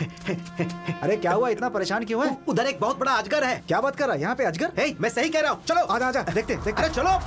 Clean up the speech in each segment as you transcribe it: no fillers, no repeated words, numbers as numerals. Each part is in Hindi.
अरे क्या हुआ, इतना परेशान क्यों है? उधर एक बहुत बड़ा अजगर है। क्या बात कर रहा है? यहाँ पे अजगर? हे, मैं सही कह रहा हूँ, चलो आजा आजा, देखते देखते। अरे चलो।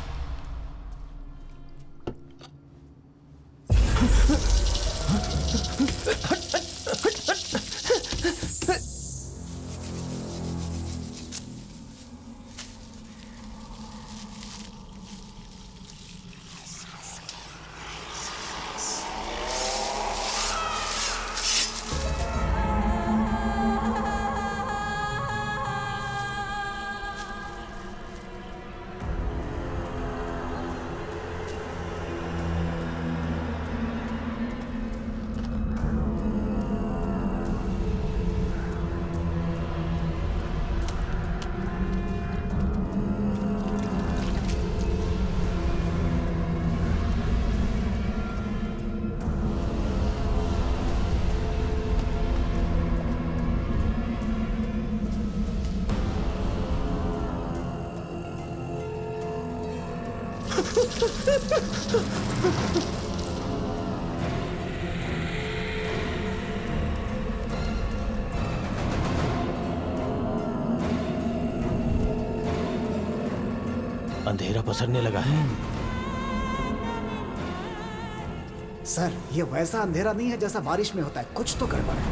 अंधेरा पसरने लगा है। सर, ये वैसा अंधेरा नहीं है जैसा बारिश में होता है, कुछ तो गड़बड़ है।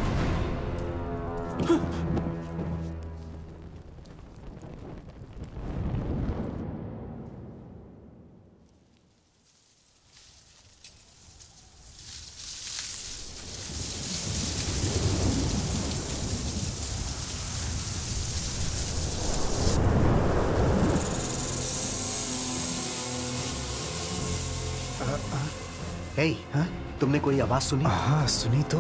हे, तुमने कोई आवाज सुनी? हाँ, सुनी तो।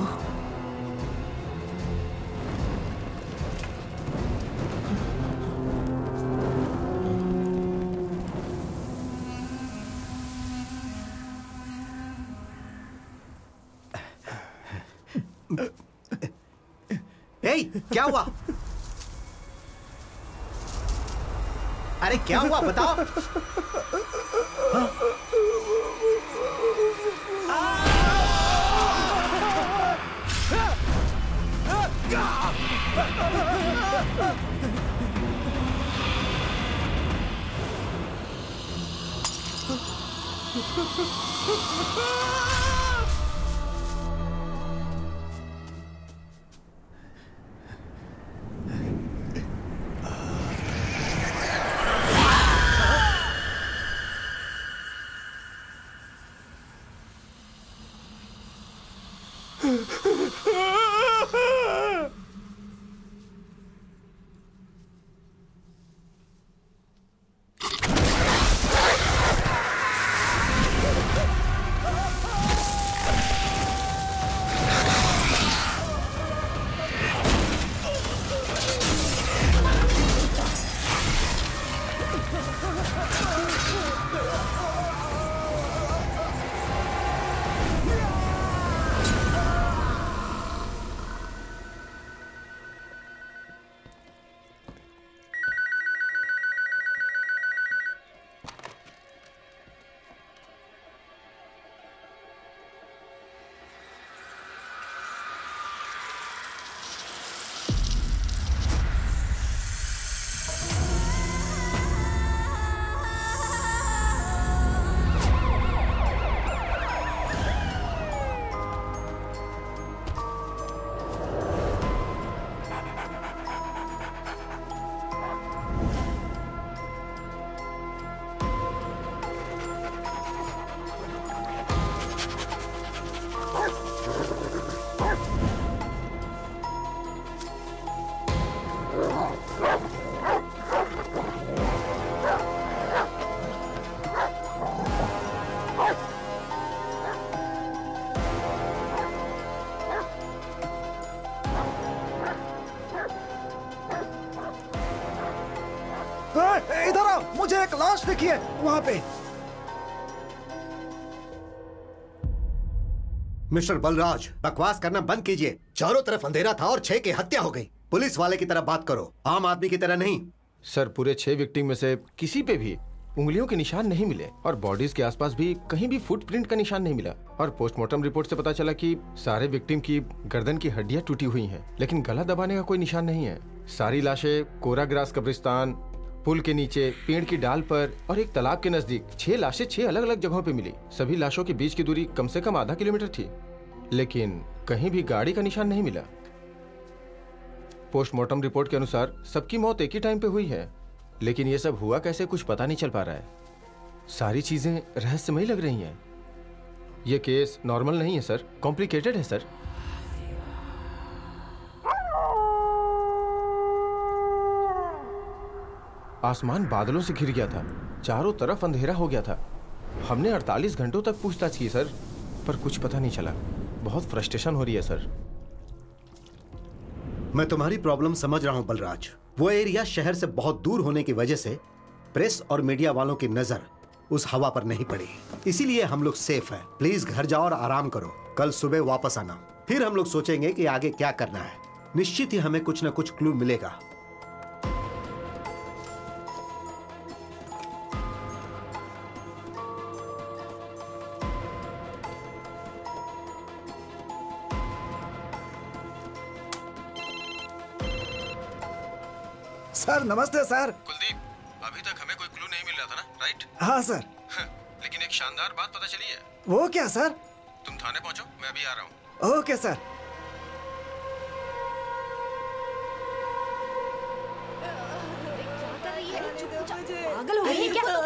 हे, क्या हुआ? अरे क्या हुआ बताओ? इधर आओ, मुझे एक लाश दिखी है वहां पे। मिस्टर बलराज, बकवास करना बंद कीजिए। चारों तरफ अंधेरा था और 6 की हत्या हो गई। पुलिस वाले की तरह बात करो, आम आदमी की तरह नहीं। सर, पूरे 6 विक्टिम में से किसी पे भी उंगलियों के निशान नहीं मिले और बॉडीज के आसपास भी कहीं भी फुटप्रिंट का निशान नहीं मिला। और पोस्टमार्टम रिपोर्ट से पता चला कि सारे विक्टिम की गर्दन की हड्डियां टूटी हुई हैं, लेकिन गला दबाने का कोई निशान नहीं है। सारी लाशें कोरा ग्रास कब्रिस्तान, पुल के नीचे, पेड़ की डाल पर और एक तालाब के नजदीक 6 लाशें 6 अलग अलग जगहों पे मिली। सभी लाशों के बीच की दूरी कम से कम आधा किलोमीटर थी, लेकिन कहीं भी गाड़ी का निशान नहीं मिला। पोस्टमार्टम रिपोर्ट के अनुसार सबकी मौत एक ही टाइम पे हुई है, लेकिन ये सब हुआ कैसे कुछ पता नहीं चल पा रहा है। सारी चीजें रहस्यमयी लग रही हैं। ये केस नॉर्मल नहीं है सर, कॉम्प्लिकेटेड है सर। आसमान बादलों से घिर गया था, चारों तरफ अंधेरा हो गया था। हमने 48 घंटों तक पूछताछ की सर, पर कुछ पता नहीं चला। बहुत फ्रस्ट्रेशन हो रही है सर। मैं तुम्हारी प्रॉब्लम समझ रहा हूं बलराज। वो एरिया शहर से बहुत दूर होने की वजह से प्रेस और मीडिया वालों की नजर उस हवा पर नहीं पड़ी, इसीलिए हम लोग सेफ हैं। प्लीज घर जाओ और आराम करो, कल सुबह वापस आना, फिर हम लोग सोचेंगे कि आगे क्या करना है। निश्चित ही हमें कुछ न कुछ क्लू मिलेगा। सर नमस्ते सर। कुलदीप, अभी तक हमें कोई क्लू नहीं मिल रहा था ना, राइट? हाँ सर। लेकिन एक शानदार बात पता चली है। वो क्या सर? तुम थाने पहुंचो, मैं अभी आ रहा हूँ। Okay sir. पागल हो गई है क्या?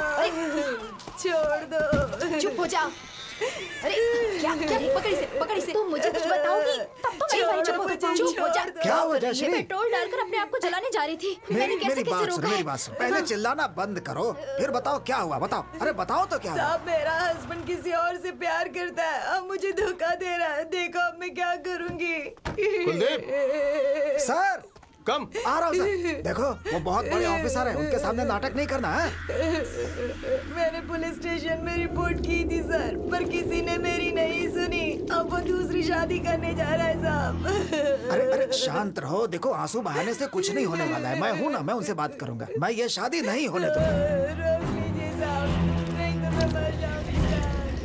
छोड़ दो, चुप हो जा। अरे क्या पकड़ी से तुम मुझे कुछ बताओगी तब तो मेरी भाई चुप हो जा। क्या हुआ जयश्री? मैं पेट्रोल डालकर अपने आप को जलाने जा रही थी। मैंने कैसे रोका? मेरी बात सुन। पहले चिल्लाना बंद करो, फिर बताओ क्या हुआ। बताओ, अरे बताओ तो क्या हुआ। साहब, मेरा हस्बैंड किसी और से प्यार करता है, अब मुझे धोखा दे रहा है। देखो अब मैं क्या करूंगी। कुलदीप सर कम आ रहा हूँ सर। देखो वो बहुत बड़े ऑफिसर हैं, उनके सामने नाटक नहीं करना है। मैंने पुलिस स्टेशन में रिपोर्ट की थी सर, पर किसी ने मेरी नहीं सुनी। अब वो दूसरी शादी करने जा रहा है साहब। अरे शांत रहो। देखो आंसू बहाने से कुछ नहीं होने वाला है। मैं हूँ ना, मैं उनसे बात करूंगा। मैं ये शादी नहीं होने दूंगा। रोक लीजिए साहब, नहीं तो मैं मर जाऊंगी साहब।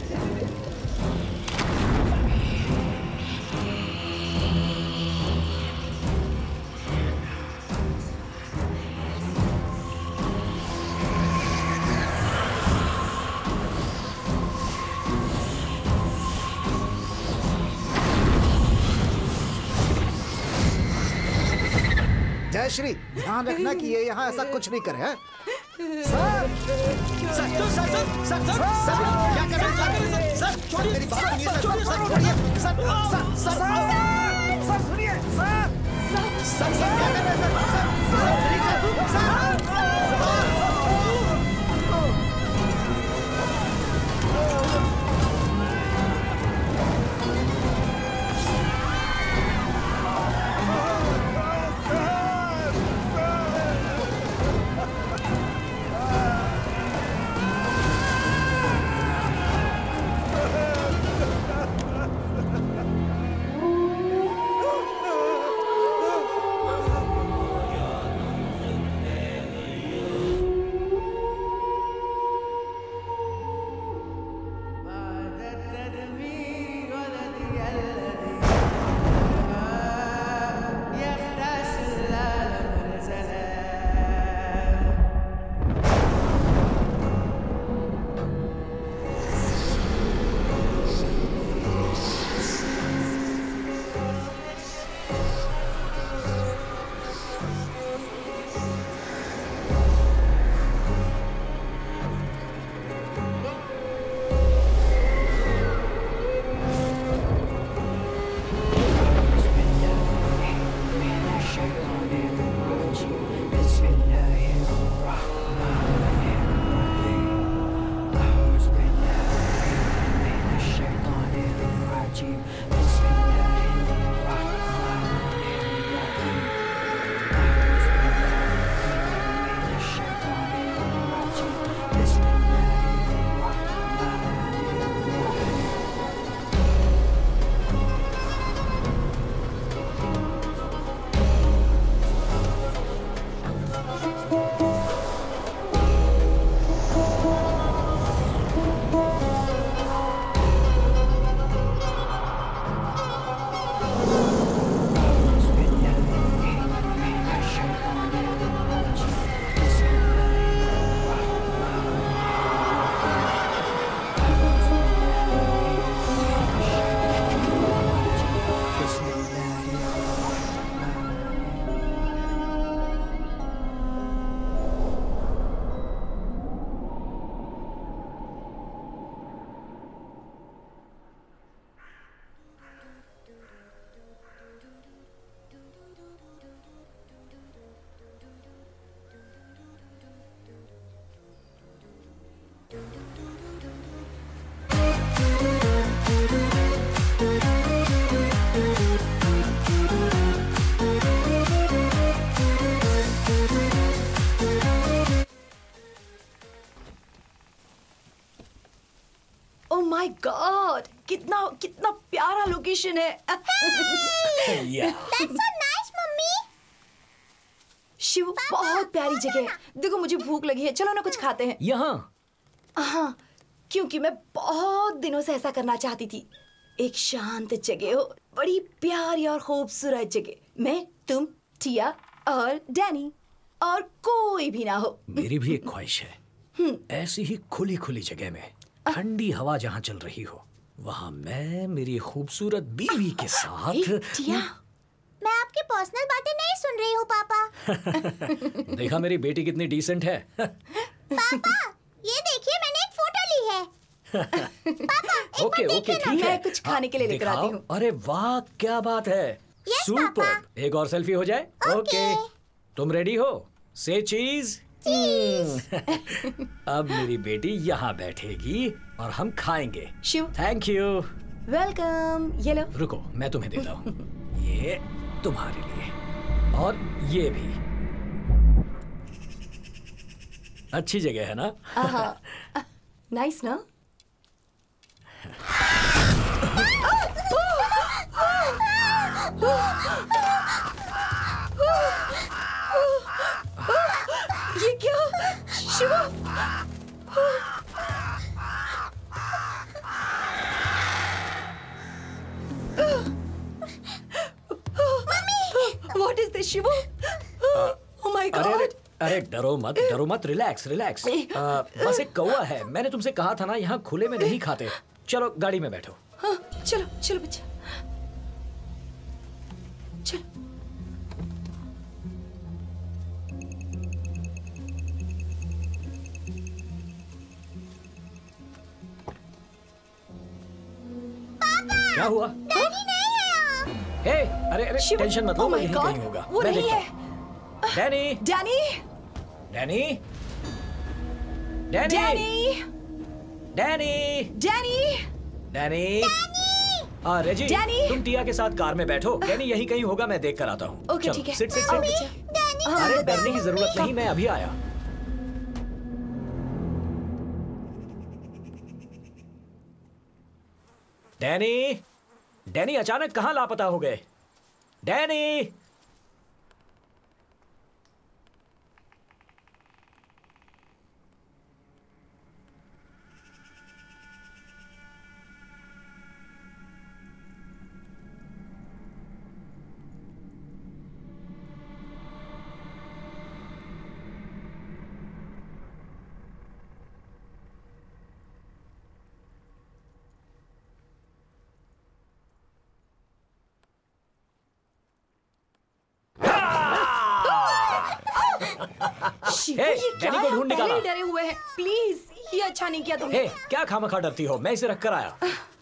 जयश्री, ध्यान रखना कि ये यहाँ ऐसा कुछ नहीं करे। हैं? सर क्या कर रहे हैं सर? छोड़िए मेरी बात सुनिए सर। सर सुनिए सर क्या कर रहे हैं सर? गॉड, कितना कितना प्यारा लोकेशन है। That's so nice, mummy. Shiv, बहुत प्यारी जगह है। देखो मुझे भूख लगी है, चलो ना कुछ खाते हैं। यहाँ? हाँ, क्योंकि मैं बहुत दिनों से ऐसा करना चाहती थी। एक शांत जगह हो, बड़ी प्यारी और खूबसूरत जगह। मैं, तुम, टिया और डैनी, और कोई भी ना हो। मेरी भी एक ख्वाहिश है, ऐसी ही खुली खुली जगह में, ठंडी हवा जहाँ चल रही हो, वहाँ मैं मेरी खूबसूरत बीवी के साथ। टिया, मैं आपकी पर्सनल बातें नहीं सुन रही हूँ पापा। देखा मेरी बेटी कितनी डिसेंट है। पापा, ये देखिए मैंने एक फोटो ली है। पापा, एक ओके बार ओके देखिए ना। ठीक है, मैं कुछ खाने के लिए लेकर दिखाओ। आती हूँ। अरे वाह, क्या बात है। Yes, super. पापा। एक और सेल्फी हो जाए। ओके, तुम रेडी हो? से चीज। अब मेरी बेटी यहाँ बैठेगी और हम खाएंगे। Shiv, thank you. वेलकम। ये लो। रुको, मैं तुम्हें देता हूँ। ये तुम्हारे लिए, और ये भी। अच्छी जगह है ना? नाइस ना? ये क्या? Shiv, what is this Shiv? Oh my अरे अरे गॉड। अरे, डरो मत, रिलैक्स रिलैक्स। बस एक कौवा है, मैंने तुमसे कहा था ना, यहाँ खुले में नहीं खाते। चलो गाड़ी में बैठो। हाँ, चलो चलो बच्चा, चलो। क्या हुआ? हे, अरे अरे, शिव, टेंशन मत लो, oh मैं my यहीं God, कहीं होगा। वो मैं नहीं देखता है। हूँ। Danny, Danny, Danny, Danny, Danny, Danny, Danny, Danny. हाँ रेजी, डैनी। तुम टिया के साथ कार में बैठो। डैनी यहीं कहीं होगा, मैं देख कर आता हूँ। ओके चलो, ठीक है। Sit sit sit. अरे डरने की जरूरत नहीं, मैं अभी आया। डैनी, डैनी अचानक कहाँ लापता हो गए? डैनी। शिव, हे, ये क्या डैनी को है? ढूंढ पहले निकाला। ही डरे हुए हैं। प्लीज, ये अच्छा नहीं किया तुमने। हे, क्या खामखा डरती हो? मैं इसे रख कर आया।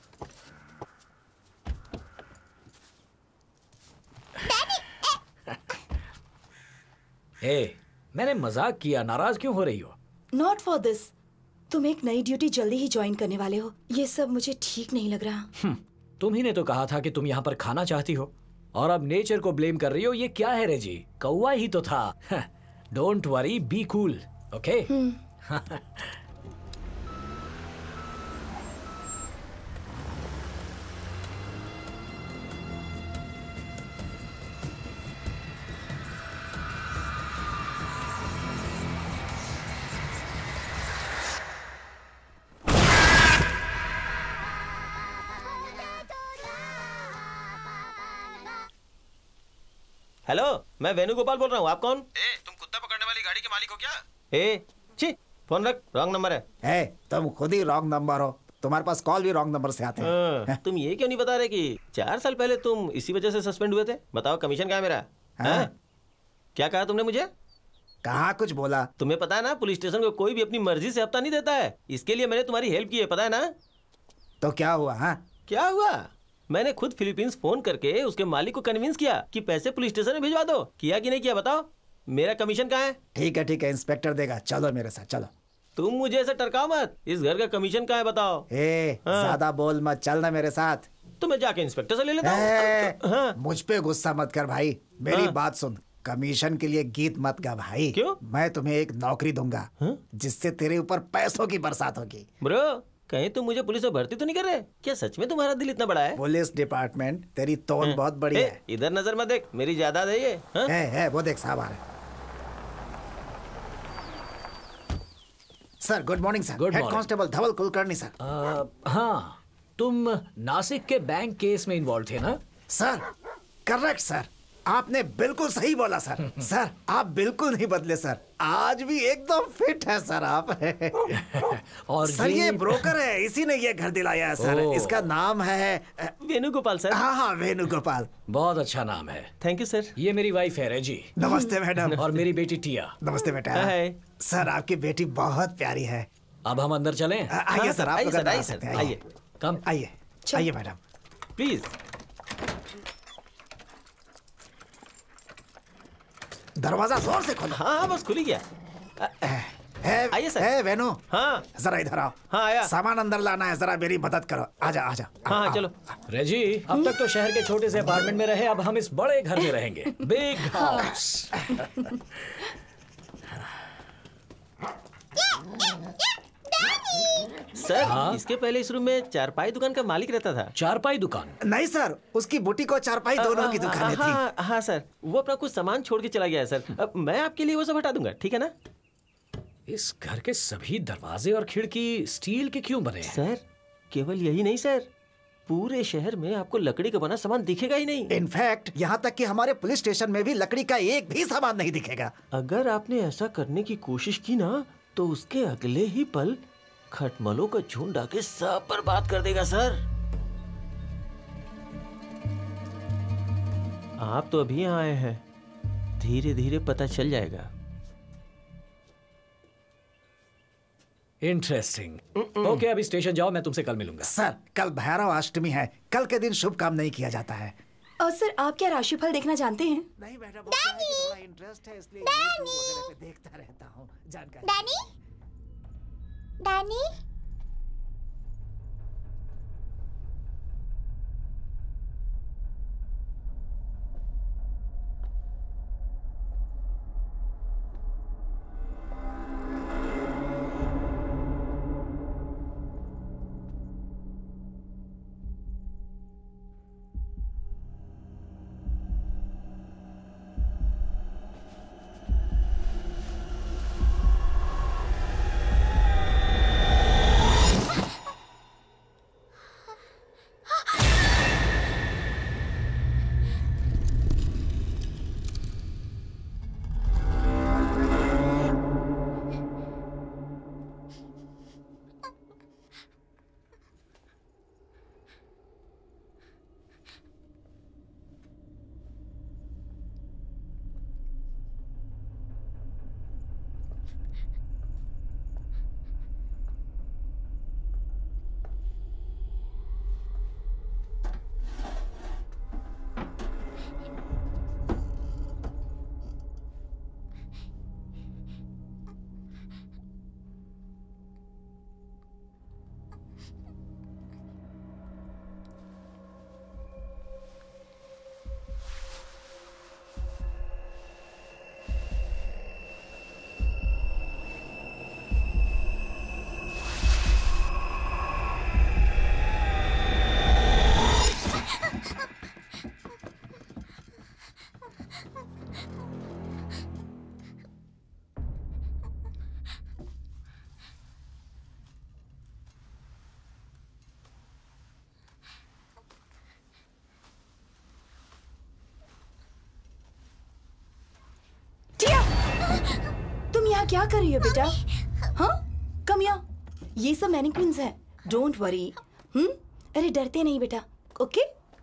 हे, मैंने मजाक किया, नाराज क्यों हो रही हो? Not for this. तुम एक नई ड्यूटी जल्दी ही ज्वाइन करने वाले हो, ये सब मुझे ठीक नहीं लग रहा। तुम ही ने तो कहा था कि तुम यहाँ पर खाना चाहती हो, और अब नेचर को ब्लेम कर रही हो। ये क्या है रेजी? कौवा ही तो था। Don't worry, be cool, okay? Hello, मैं वेणुगोपाल बोल रहा हूँ। आप कौन? तुम कुत्ता पकड़ने वाली गाड़ी के मालिक हो क्या? छी, फोन रख, रॉन्ग नंबर है। है, तुम खुद ही रॉन्ग नंबर हो। तुम्हारे पास कॉल भी रॉन्ग नंबर से आते हैं। तुम ये क्यों नहीं बता रहे कि 4 साल पहले तुम इसी वजह से सस्पेंड हुए थे? बताओ, कमीशन कहाँ है मेरा? हाँ? क्या कहा तुमने मुझे? कहाँ कुछ बोला? तुम्हें पता है ना, पुलिस स्टेशन को कोई भी अपनी मर्जी से हफ्ता नहीं देता है। इसके लिए मैंने तुम्हारी हेल्प की है, पता है ना? तो क्या हुआ? हाँ, क्या हुआ? मैंने खुद फिलीपींस फोन करके उसके मालिक को कन्विंस किया कि पैसे पुलिस स्टेशन में भिजवा दो। किया कि नहीं किया बताओ? मेरा कमीशन कहाँ है? ठीक है, इंस्पेक्टर देगा। चलो मेरे साथ, चलो। तुम मुझे ऐसे टरकाओ मत। इस घर का कमीशन कहाँ है बताओ? ज्यादा बोल मत, चलना मेरे साथ। तो मैं जाके इंस्पेक्टर से ले लेता हूँ। हाँ। मुझ पे गुस्सा मत कर भाई, मेरी बात सुन। कमीशन के लिए गीत मत गा भाई। क्यों? मैं तुम्हें एक नौकरी दूंगा जिससे तेरे ऊपर पैसों की बरसात होगी। ब्रो, कहीं तुम मुझे पुलिस में भर्ती तो नहीं कर रहे? क्या सच में तुम्हारा दिल इतना बड़ा है? पुलिस डिपार्टमेंट, तेरी तोन बहुत बड़ी है। इधर नजर मत देख, मेरी जायदाद है ये। हाँ? है वो देख साहब आ रहे हैं। Sir good morning sir. Good head morning. Constable Dhawal Kulkarni sir. हाँ, तुम नासिक के बैंक केस में इन्वॉल्व थे ना? सर करेक्ट सर, आपने बिल्कुल सही बोला सर। सर आप बिल्कुल नहीं बदले सर, आज भी एकदम फिट है सर आप। और सर ये ब्रोकर है, इसी ने ये घर दिलाया है सर। ओह। इसका नाम है वेणुगोपाल सर। हाँ हाँ वेणुगोपाल। बहुत अच्छा नाम है। Thank you sir. ये मेरी वाइफ है रेजी। नमस्ते मैडम। और मेरी बेटी टिया। नमस्ते बेटा। हाय। सर आपकी बेटी बहुत प्यारी है। अब हम अंदर चलें? आइए सर, आप आइए लोग सर, अंदर आ आइए सकते सर, हैं। आइए। कम। आइए आइए मैडम। प्लीज। दरवाजा जोर से खोलो। हाँ बस खुल ही गया। आइए सर। है वेणु, हाँ जरा इधर आओ। हाँ आया। सामान अंदर लाना है, जरा मेरी मदद करो। आजा आजा। हाँ आओ। चलो। रेजी, अब तक तो शहर के छोटे से अपार्टमेंट में रहे, अब हम इस बड़े घर में रहेंगे। Big house. सर इसके पहले इस रूम में चारपाई दुकान का मालिक रहता था। चारपाई दुकान? नहीं सर, उसकी बुटी को चारपाई दोनों की दुकानें थी। हाँ हाँ सर, वो अपना कुछ सामान छोड़ के चला गया है सर। अब मैं आपके लिए वो सब हटा दूंगा, ठीक है ना? इस घर के सभी दरवाजे और खिड़की स्टील के क्यों बने हैं? सर केवल यही नहीं सर, पूरे शहर में आपको लकड़ी का बना सामान दिखेगा ही नहीं। इनफैक्ट यहाँ तक कि हमारे पुलिस स्टेशन में भी लकड़ी का एक भी सामान नहीं दिखेगा। अगर आपने ऐसा करने की कोशिश की ना, तो उसके अगले ही पल खटमलों का झुंड आके सब बर्बाद कर देगा सर। आप तो अभी आए हैं, धीरे धीरे पता चल जाएगा। इंटरेस्टिंग। ओके, अभी स्टेशन जाओ, मैं तुमसे कल मिलूंगा। सर कल भैरव अष्टमी है, कल के दिन शुभ काम नहीं किया जाता है। और सर आप क्या राशिफल देखना जानते हैं? नहीं मैडम, थोड़ा इंटरेस्ट है इसलिए YouTube वगैरह पे देखता रहता हूँ जानकारी। डैनी, डैनी, तुम यहाँ क्या कर रही हो बेटा? हाँ कम यहाँ, ये सब मैनिक्विन्स हैं, डोंट वरी। अरे डरते नहीं बेटा, okay?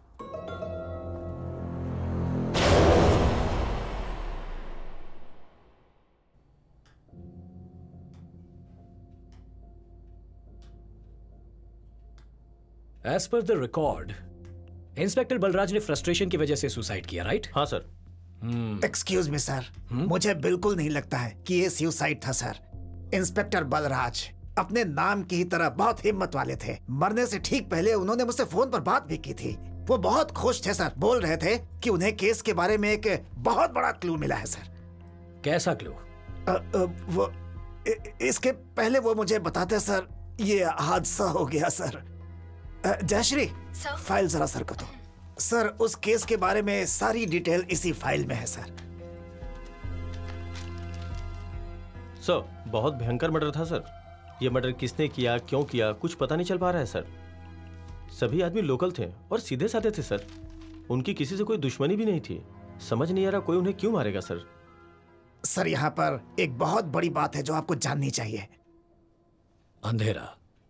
As per the record, inspector Balraj ने फ्रस्ट्रेशन की वजह से सुसाइड किया, राइट? हाँ सर। एक्सक्यूज मी सर, मुझे बिल्कुल नहीं लगता है कि ये सुसाइड था सर। इंस्पेक्टर बलराज अपने नाम की ही तरह बहुत हिम्मत वाले थे। मरने से ठीक पहले उन्होंने मुझसे फोन पर बात भी की थी। वो बहुत खुश थे सर, बोल रहे थे कि उन्हें केस के बारे में एक बहुत बड़ा क्लू मिला है सर। कैसा क्लू? वो इसके पहले वो मुझे बताते सर, ये हादसा हो गया सर। जयश्री, फाइल जरा सर को दो। सर, उस केस के बारे में सारी डिटेल इसी फाइल में है सर। सर, बहुत भयंकर मर्डर था सर। ये मर्डर किसने किया, क्यों किया, कुछ पता नहीं चल पा रहा है सर। सभी आदमी लोकल थे और सीधे साधे थे सर। उनकी किसी से कोई दुश्मनी भी नहीं थी। समझ नहीं आ रहा कोई उन्हें क्यों मारेगा सर। सर, यहाँ पर एक बहुत बड़ी बात है जो आपको जाननी चाहिए। अंधेरा।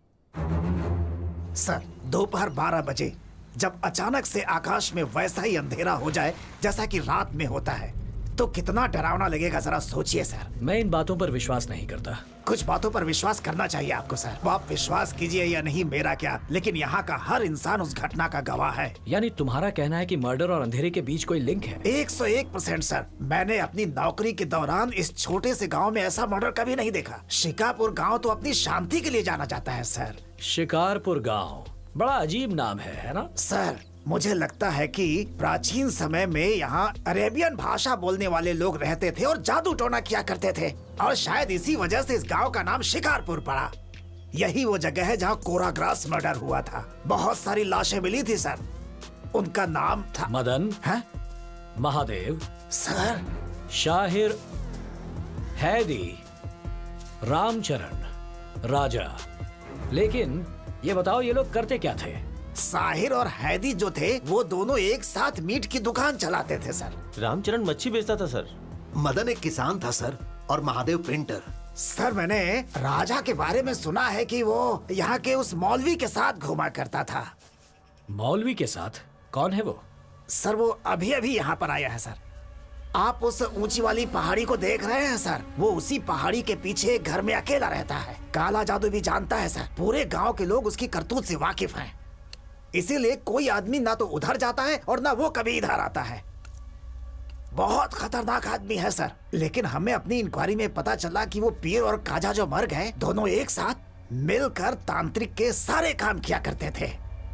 सर, दोपहर 12 बजे जब अचानक से आकाश में वैसा ही अंधेरा हो जाए जैसा कि रात में होता है, तो कितना डरावना लगेगा, जरा सोचिए सर। मैं इन बातों पर विश्वास नहीं करता। कुछ बातों पर विश्वास करना चाहिए आपको सर। वो आप विश्वास कीजिए या नहीं, मेरा क्या, लेकिन यहाँ का हर इंसान उस घटना का गवाह है। यानी तुम्हारा कहना है कि मर्डर और अंधेरे के बीच कोई लिंक है? 101% सर। मैंने अपनी नौकरी के दौरान इस छोटे से गांव में ऐसा मर्डर कभी नहीं देखा। शिकारपुर गांव तो अपनी शांति के लिए जाना जाता है सर। शिकारपुर गांव, बड़ा अजीब नाम है ना सर? मुझे लगता है कि प्राचीन समय में यहाँ अरेबियन भाषा बोलने वाले लोग रहते थे और जादू टोना किया करते थे, और शायद इसी वजह से इस गांव का नाम शिकारपुर पड़ा। यही वो जगह है जहाँ कोराग्रास मर्डर हुआ था। बहुत सारी लाशें मिली थी सर। उनका नाम था मदन है? महादेव सर, शाहिर, हैदी, रामचरण, राजा। लेकिन ये बताओ, ये लोग करते क्या थे? साहिर और हैदी जो थे वो दोनों एक साथ मीट की दुकान चलाते थे सर। रामचरण मच्छी बेचता था सर। मदन एक किसान था सर, और महादेव प्रिंटर। सर, मैंने राजा के बारे में सुना है कि वो यहाँ के उस मौलवी के साथ घूमा करता था। मौलवी के साथ? कौन है वो? सर, वो अभी अभी यहाँ पर आया है सर। आप उस ऊंची वाली पहाड़ी को देख रहे हैं सर? वो उसी पहाड़ी के पीछे एक घर में अकेला रहता है। काला जादू भी जानता है सर। पूरे गांव के लोग उसकी करतूत से वाकिफ हैं। इसीलिए कोई आदमी ना तो उधर जाता है और ना वो कभी इधर आता है। बहुत खतरनाक आदमी है सर। लेकिन हमें अपनी इंक्वायरी में पता चला कि वो पीर और काजा जो मर गए, दोनों एक साथ मिलकर तांत्रिक के सारे काम किया करते थे।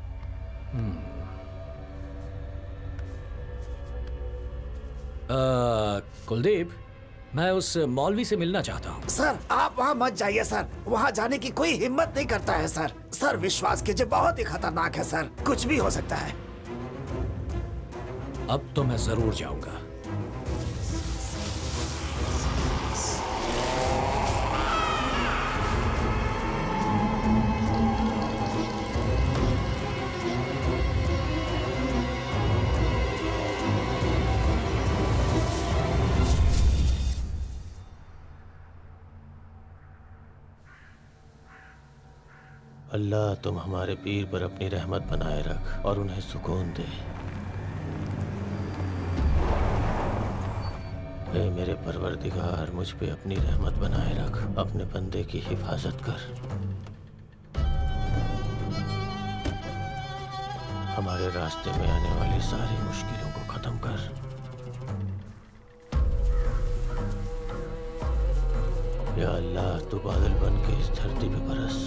कुलदीप, मैं उस मौलवी से मिलना चाहता हूँ। सर, आप वहाँ मत जाइए सर। वहाँ जाने की कोई हिम्मत नहीं करता है सर। सर, विश्वास कीजिए, बहुत ही खतरनाक है सर। कुछ भी हो सकता है। अब तो मैं जरूर जाऊंगा। अल्लाह, तुम हमारे पीर पर अपनी रहमत बनाए रख और उन्हें सुकून दे। ऐ मेरे परवरदिगार, मुझ पे अपनी रहमत बनाए रख, अपने बंदे की हिफाजत कर। हमारे रास्ते में आने वाली सारी मुश्किलों को खत्म कर। या अल्लाह, तू बादल बन के इस धरती पे बरस।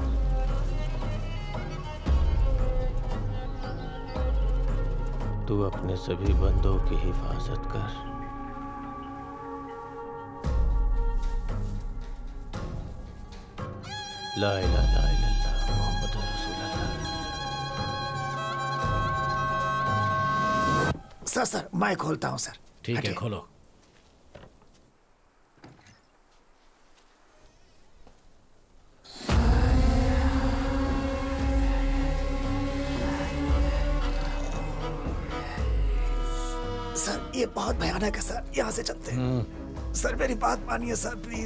तू अपने सभी बंदों की हिफाजत कर। ला इलाहा इल्लल्लाह मुहम्मद रसूलुल्लाह। सर, मैं खोलता हूँ सर। ठीक है, खोलो। सर, ये बहुत भयानक है सर। यहाँ से चलते हैं। सर, मेरी बात मानिए सर, प्लीज।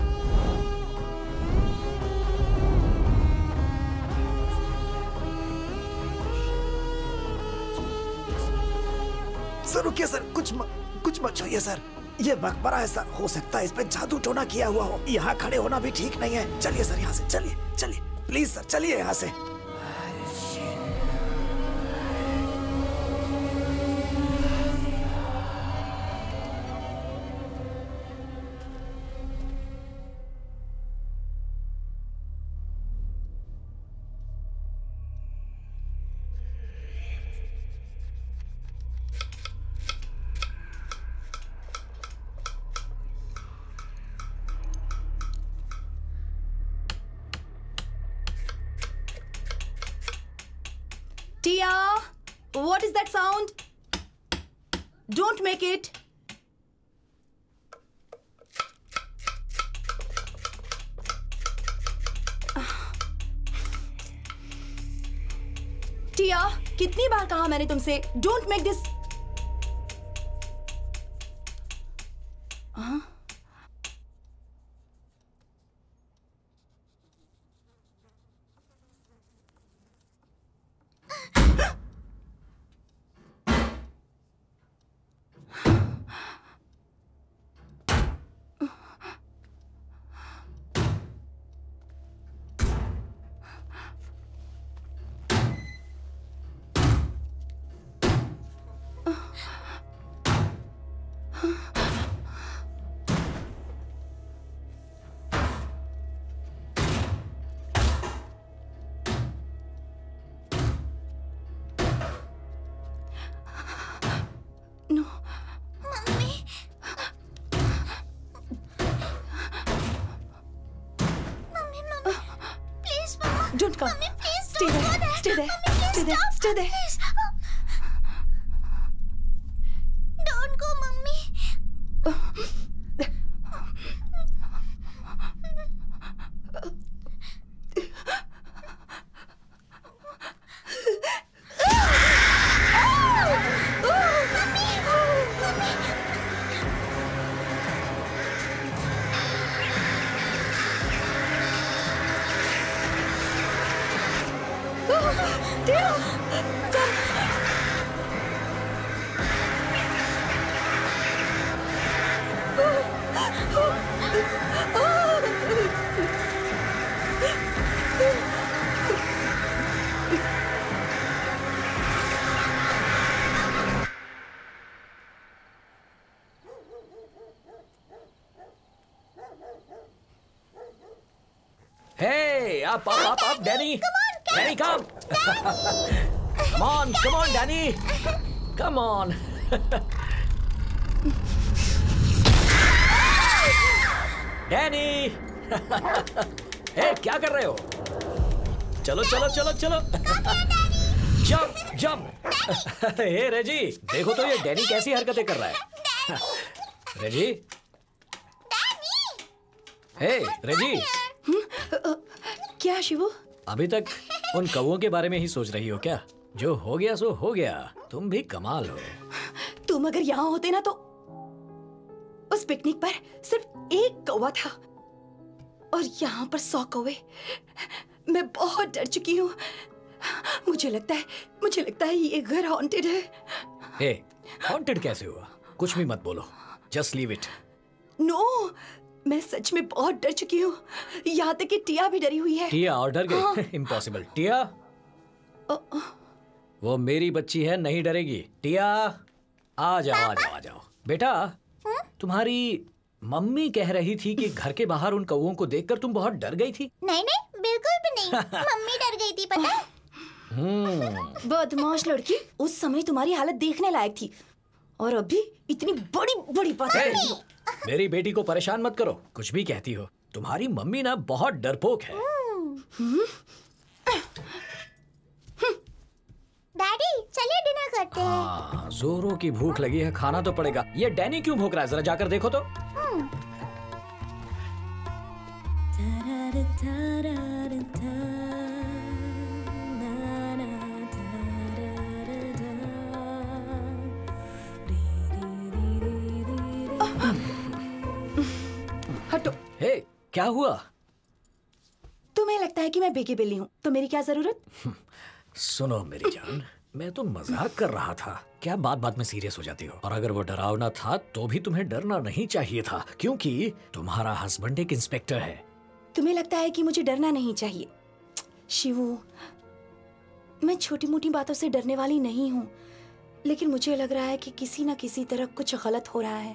सर, रुकिए सर। कुछ मत छूइए सर। ये मकबरा है सर। हो सकता है इस पे जादू टोना किया हुआ हो। यहाँ खड़े होना भी ठीक नहीं है। चलिए सर, यहाँ से चलिए प्लीज सर, चलिए यहाँ से। What is that sound? Don't make it. टिया, कितनी बार कहा मैंने तुमसे, don't make this. Don't come. Mommy, please Stay don't there. go there. Stay there. Mommy, please Stay there. don't Stay go, there. please. Don't go, Mummy. Hey, up, Danny. Danny, come. Come on, Danny. Come on. Danny. Hey, क्या कर रहे हो? चलो, चलो, चलो, चलो. Jump, jump. Hey, रेजी, देखो तो ये डैनी कैसी हरकतें कर रहा है. रेजी. Hey, रेजी. क्या शिवू? अभी तक उन कौवों के बारे में ही सोच रही हो क्या? जो हो गया सो हो गया. तुम भी कमाल हो. तुम अगर यहाँ होते ना तो उस पिकनिक पर सिर्फ एक कौवा था और यहाँ पर 100 कौवे. मैं बहुत डर चुकी हूँ. मुझे लगता है ये घर हॉन्टेड है. हे, हॉन्टेड कैसे हुआ? कुछ भी मत बोलो. Just leave it. नो, मैं सच में बहुत डर चुकी हूँ. यहाँ तक कि टिया भी डरी हुई है. टिया और डर गई? इम्पॉसिबल. टिया, वो मेरी बच्ची है, नहीं डरेगी. टिया, आ जाओ, आ जाओ, आ जाओ. बेटा, तुम्हारी मम्मी कह रही थी कि घर के बाहर उन कौवों को देखकर तुम बहुत डर गई थी. नहीं नहीं, बिल्कुल भी नहीं. मम्मी डर गई थी, पता है? बदमाश लड़की. उस समय तुम्हारी हालत देखने लायक थी और अभी इतनी बड़ी बड़ी बातें कर रही हो. मेरी बेटी को परेशान मत करो. कुछ भी कहती हो. तुम्हारी मम्मी ना बहुत डरपोक है. डैडी, चलिए डिनर करते हैं. हाँ, जोरों की भूख लगी है, खाना तो पड़ेगा. ये डैनी क्यों भूख रहा है? जरा जाकर देखो तो. हटो. हे, क्या हुआ? तुम्हें लगता है कि मैं बेकी बिल्ली हूँ तो मेरी क्या जरूरत? सुनो मेरी जान, मैं तो मजाक कर रहा था. क्या बात बात में सीरियस हो जाती हो? और अगर वो डरावना था तो भी तुम्हें डरना नहीं चाहिए था, क्योंकि तुम्हारा हस्बैंड एक इंस्पेक्टर है. तुम्हें लगता है कि मुझे डरना नहीं चाहिए? शिवू, मैं छोटी मोटी बातों से डरने वाली नहीं हूँ, लेकिन मुझे लग रहा है कि किसी न किसी तरह कुछ गलत हो रहा है.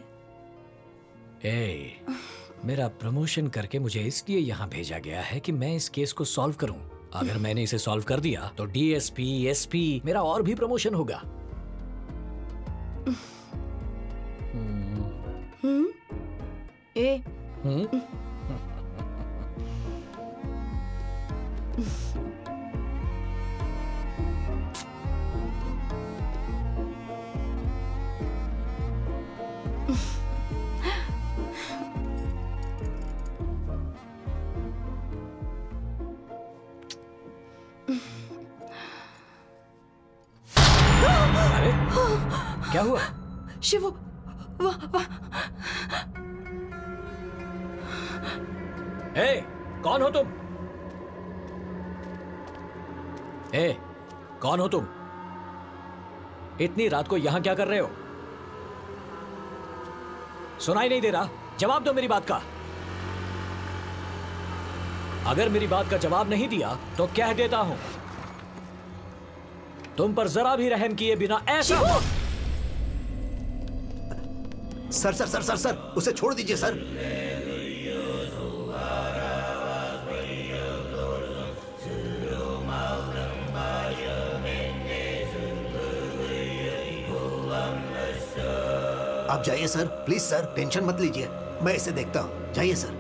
मेरा प्रमोशन करके मुझे इसलिए यहाँ भेजा गया है कि मैं इस केस को सॉल्व करूं. अगर मैंने इसे सॉल्व कर दिया तो डीएसपी, एसपी, मेरा और भी प्रमोशन होगा. क्या हुआ? शिवू, ए, कौन हो तुम? ए, कौन हो तुम? इतनी रात को यहां क्या कर रहे हो? सुनाई नहीं दे रहा? जवाब दो मेरी बात का। अगर मेरी बात का जवाब नहीं दिया तो कह देता हूं, तुम पर जरा भी रहम किए बिना ऐसा। Sir sir sir sir sir, उसे छोड़ दीजिए सर। आप जाइए सर, प्लीज सर, टेंशन मत लीजिए, मैं इसे देखता हूं। जाइए सर।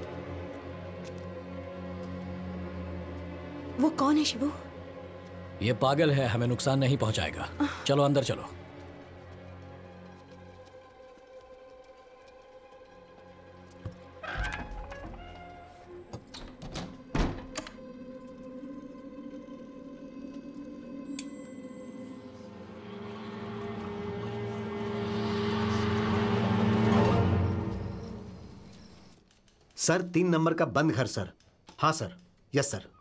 वो कौन है शिवू? ये पागल है, हमें नुकसान नहीं पहुंचाएगा। चलो अंदर चलो। सर 3 नंबर का बंद घर सर। हाँ सर, यस सर।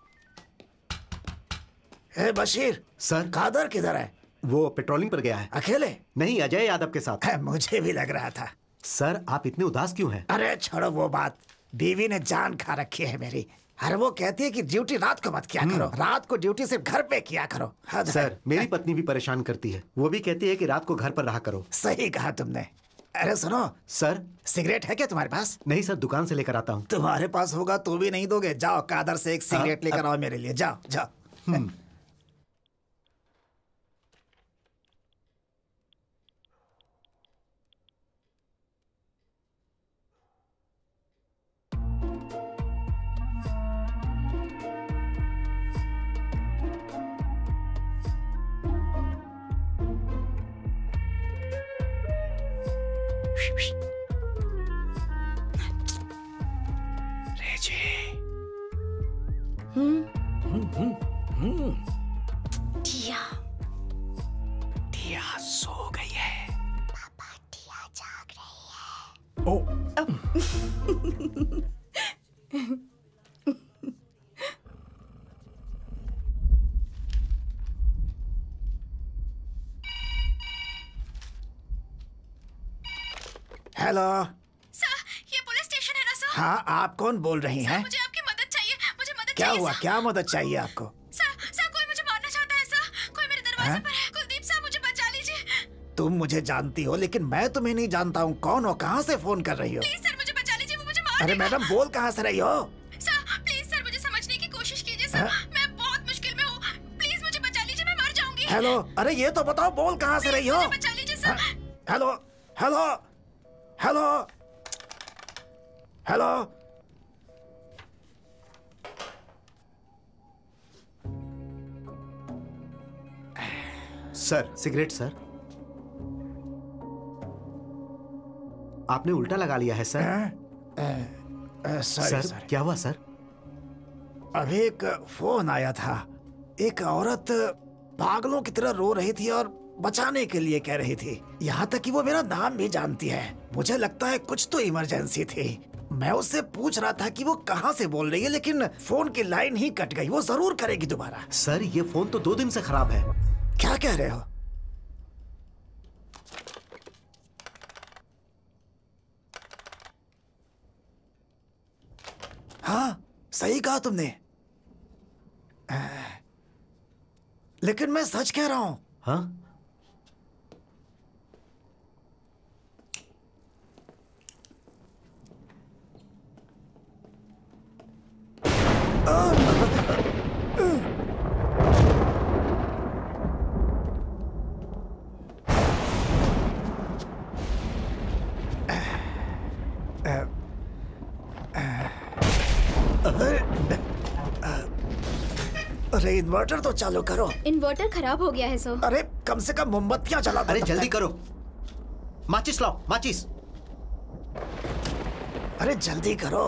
ए बशीर, सर कादर किधर है? वो पेट्रोलिंग पर गया है। अकेले? नहीं, अजय यादव के साथ। मुझे भी लग रहा था। सर आप इतने उदास क्यों हैं? अरे छोड़ो वो बात, बीवी ने जान खा रखी है मेरी। अरे वो कहती है कि ड्यूटी रात को मत किया करो, रात को ड्यूटी सिर्फ घर पे किया करो। सर मेरी पत्नी भी परेशान करती है, वो भी कहती है कि रात को घर पर रहा करो। सही कहा तुमने। अरे सुनो सर, सिगरेट है क्या तुम्हारे पास? नहीं सर, दुकान से लेकर आता हूँ। तुम्हारे पास होगा तो भी नहीं दोगे? जाओ कादर से एक सिगरेट लेकर आओ मेरे लिए, जाओ जाओ। टिया, टिया सो गई है। पापा, टिया जाग रही है। ओ हेलो सर, ये पुलिस स्टेशन है ना सर? हाँ, आप कौन बोल रही हैं? मुझे आपकी मदद चाहिए, मुझे मदद क्या चाहिए हुआ? सर। क्या मदद चाहिए आपको? सर कोई मुझे मारना चाहता है सर, कोई मेरे दरवाजे पर है। कुलदीप सर, मुझे बचा लीजिए। तुम मुझे जानती हो लेकिन मैं तुम्हें नहीं जानता हूँ। कौन हो? कहाँ से फोन कर रही हो? प्लीज सर, मुझे बचा लीजिए, वो मुझे मार अरे देगा। मैडम, बोल कहाँ से रही हो? सर प्लीज सर, मुझे समझने की कोशिश कीजिए सर। मैं बहुत मुश्किल में हूँ, प्लीज मुझे बचा लीजिए, मैं मर जाऊंगी। हेलो, अरे ये तो बताओ, बोल कहाँ से रही हो? मुझे बचा लीजिए sir. Hello hello hello hello. Sir cigarette sir. आपने उल्टा लगा लिया है सर। सॉरी सर क्या हुआ सर? अभी एक फोन आया था। एक औरत पागलों की तरह रो रही थी और बचाने के लिए कह रही थी। यहाँ तक कि वो मेरा नाम भी जानती है। मुझे लगता है कुछ तो इमरजेंसी थी। मैं उससे पूछ रहा था कि वो कहाँ से बोल रही है, लेकिन फोन की लाइन ही कट गई। वो जरूर करेगी दोबारा। सर ये फोन तो 2 दिन से खराब है। क्या कह रहे हो? हाँ, सही कहा तुमने। लेकिन मैं सच कह रहा हूं। हाँ? अरे इन्वर्टर तो चालू करो। इन्वर्टर खराब हो गया है सर। अरे कम से कम मोमबत्तियां जला दो। अरे तब जल्दी तक। करो, माचिस लाओ, माचिस। अरे जल्दी करो।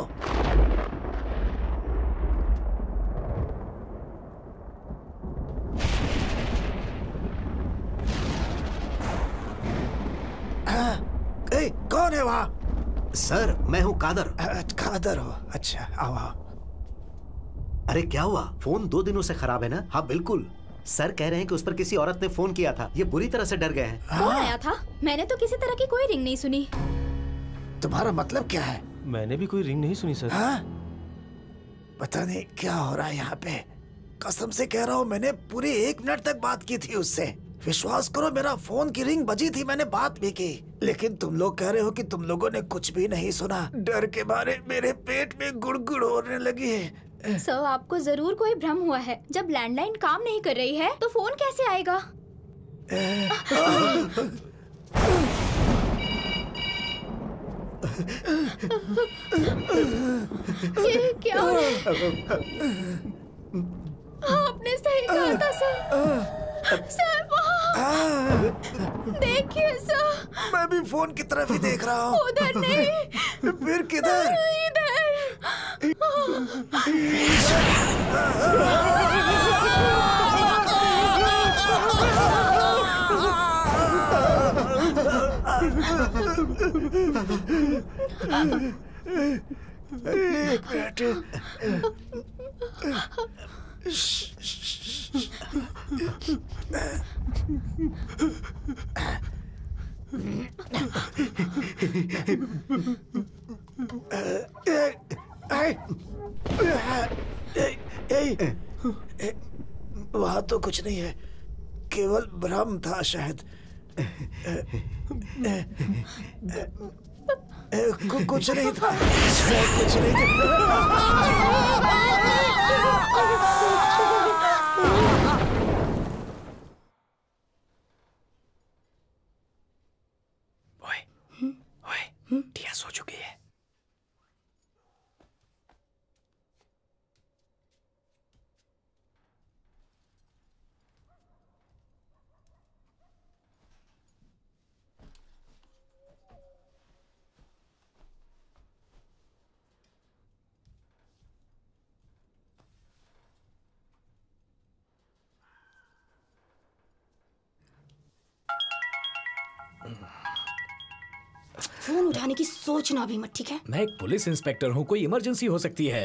सर मैं हूँ कादर। कादर हो? अच्छा आओ आओ। अरे क्या हुआ? फोन 2 दिनों से खराब है ना? हाँ बिल्कुल। सर कह रहे हैं कि उस पर किसी औरत ने फोन किया था। ये बुरी तरह से डर गए हैं। कौन आया था? मैंने तो किसी तरह की कोई रिंग नहीं सुनी। तुम्हारा मतलब क्या है? मैंने भी कोई रिंग नहीं सुनी सर। हाँ? पता नहीं क्या हो रहा है यहाँ पे। कसम से कह रहा हूँ, मैंने पूरे 1 मिनट तक बात की थी उससे। विश्वास करो, मेरा फोन की रिंग बजी थी, मैंने बात भी की। लेकिन तुम लोग कह रहे हो कि तुम लोगों ने कुछ भी नहीं सुना। डर के मारे मेरे पेट में गुड़गुड़ होने लगी है। सर, आपको जरूर कोई भ्रम हुआ है। जब लैंडलाइन काम नहीं कर रही है तो फोन कैसे आएगा? ये क्या हो रहा है? आपने सही कहा था सर। सर वहाँ देखिए सर। मैं भी फोन की तरफ ही देख रहा हूँ। उधर नहीं। फिर किधर? इधर। एक मिनट। वहाँ तो कुछ नहीं है, केवल भ्रम था शायद। कुछ नहीं था, कुछ नहीं था। ओए, टिया सो चुकी है। फोन उठाने की सोचना भी मत, ठीक है? मैं एक पुलिस इंस्पेक्टर हूँ, कोई इमरजेंसी हो सकती है।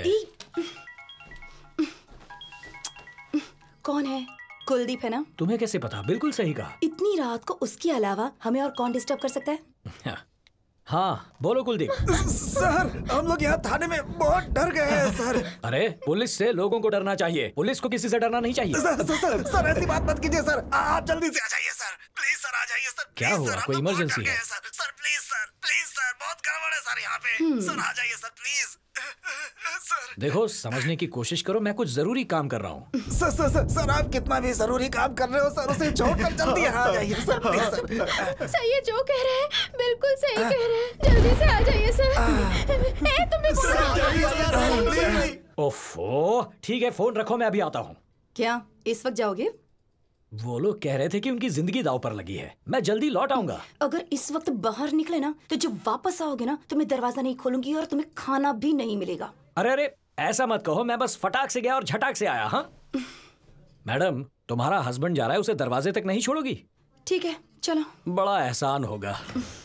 कौन है? कुलदीप है ना? तुम्हें कैसे पता? बिल्कुल सही कहा। इतनी रात को उसके अलावा हमें और कौन डिस्टर्ब कर सकता है? हाँ बोलो कुलदीप। सर, हम लोग यहाँ थाने में बहुत डर गए हैं सर। अरे पुलिस से लोगों को डरना चाहिए, पुलिस को किसी से डरना नहीं चाहिए। सर ऐसी बात मत कीजिए सर। आप जल्दी से आ जाइए सर, प्लीज सर, आ जाइए सर। क्या हुआ? कोई इमरजेंसी है? सर प्लीज सर, बहुत गड़बड़ है सर यहाँ पे। सर आ जाइए सर, प्लीज सर। देखो, समझने की कोशिश करो, मैं कुछ जरूरी काम कर रहा हूँ। सर आप कितना भी जरूरी काम कर रहे हो सर, उसे छोड़कर जल्दी यहाँ आ जाइए सर, प्लीज सर। सर ये जो कह रहे हैं बिल्कुल सही कह रहे हैं। जल्दी से आ जाइए सर। तुम भी ओफो, ठीक है, फोन रखो, मैं अभी आता हूँ। क्या इस वक्त जाओगे? वो लोग कह रहे थे कि उनकी जिंदगी दांव पर लगी है, मैं जल्दी लौट आऊंगा। अगर इस वक्त बाहर निकले ना तो जब वापस आओगे ना तो मैं दरवाजा नहीं खोलूंगी और तुम्हें खाना भी नहीं मिलेगा। अरे ऐसा मत कहो, मैं बस फटाक से गया और झटाक से आया। हाँ मैडम, तुम्हारा हस्बैंड जा रहा है, उसे दरवाजे तक नहीं छोड़ोगी? ठीक है चलो। बड़ा एहसान होगा।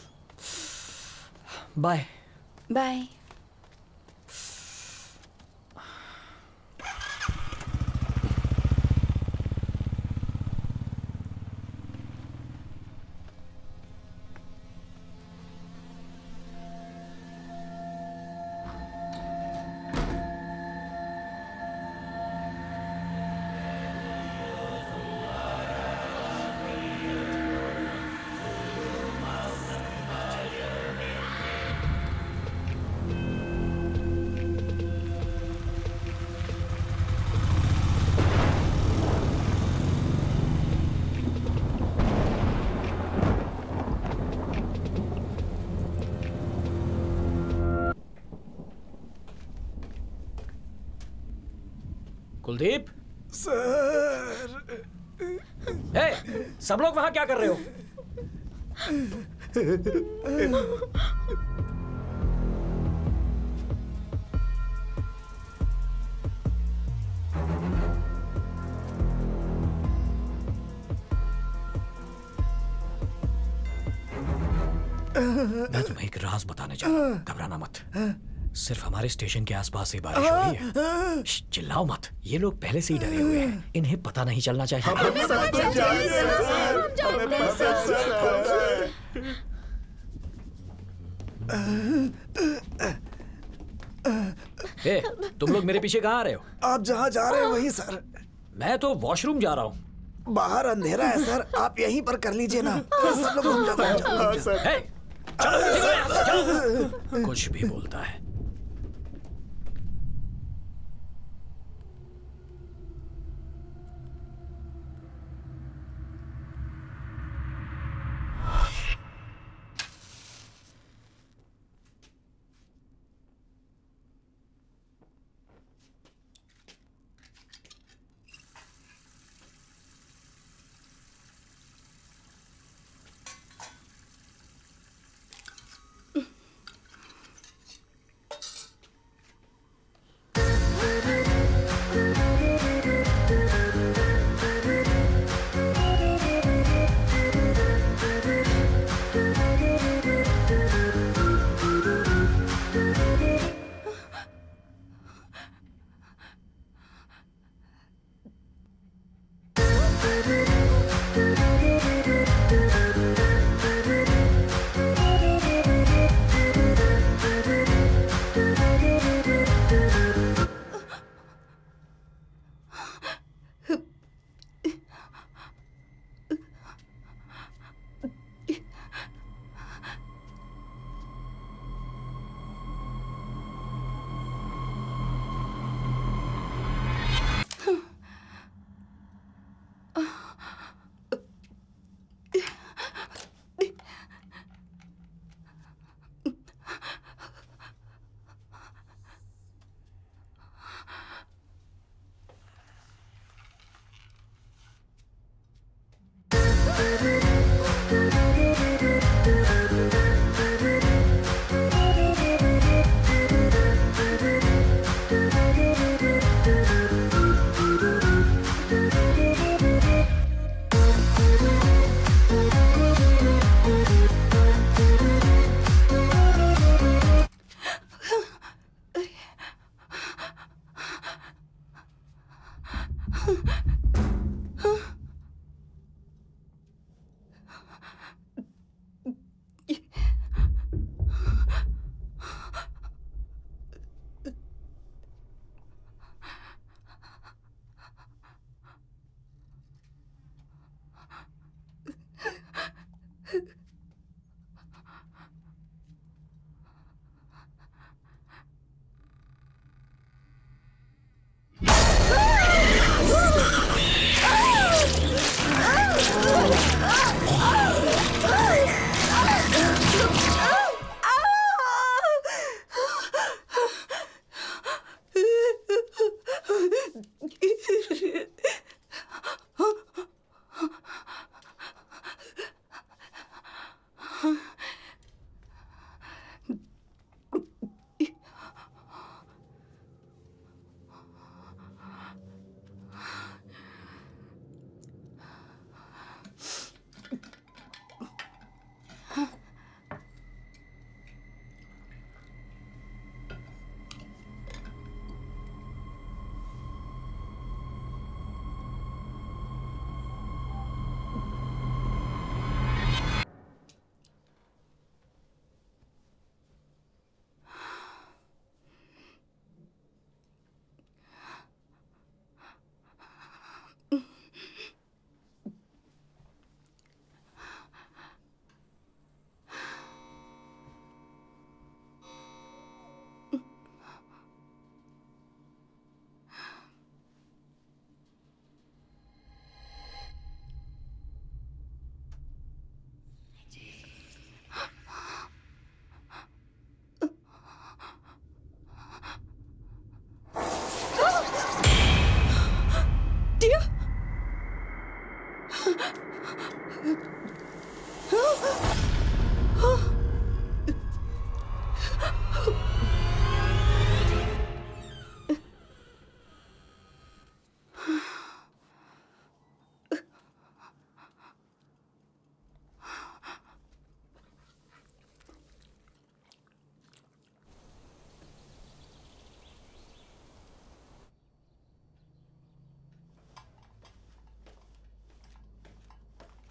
Bye bye. कुलदीप सर। सब लोग वहां क्या कर रहे हो? मैं तुम्हें एक राज बताने जा रहा हूँ, घबराना मत। सिर्फ हमारे स्टेशन के आसपास ही बारिश हो रही है। चिल्लाओ मत, ये लोग पहले से ही डरे हुए हैं, इन्हें पता नहीं चलना चाहिए। ए, तुम लोग मेरे पीछे कहाँ आ रहे हो? आप जहाँ जा रहे हैं वहीं सर। मैं तो वॉशरूम जा रहा हूँ। बाहर अंधेरा है सर, आप यहीं पर कर लीजिए ना। सब लोग घूम जाते हैं। ए, चलो, कुछ भी बोलता है।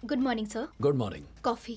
Good morning sir. Good morning. Coffee.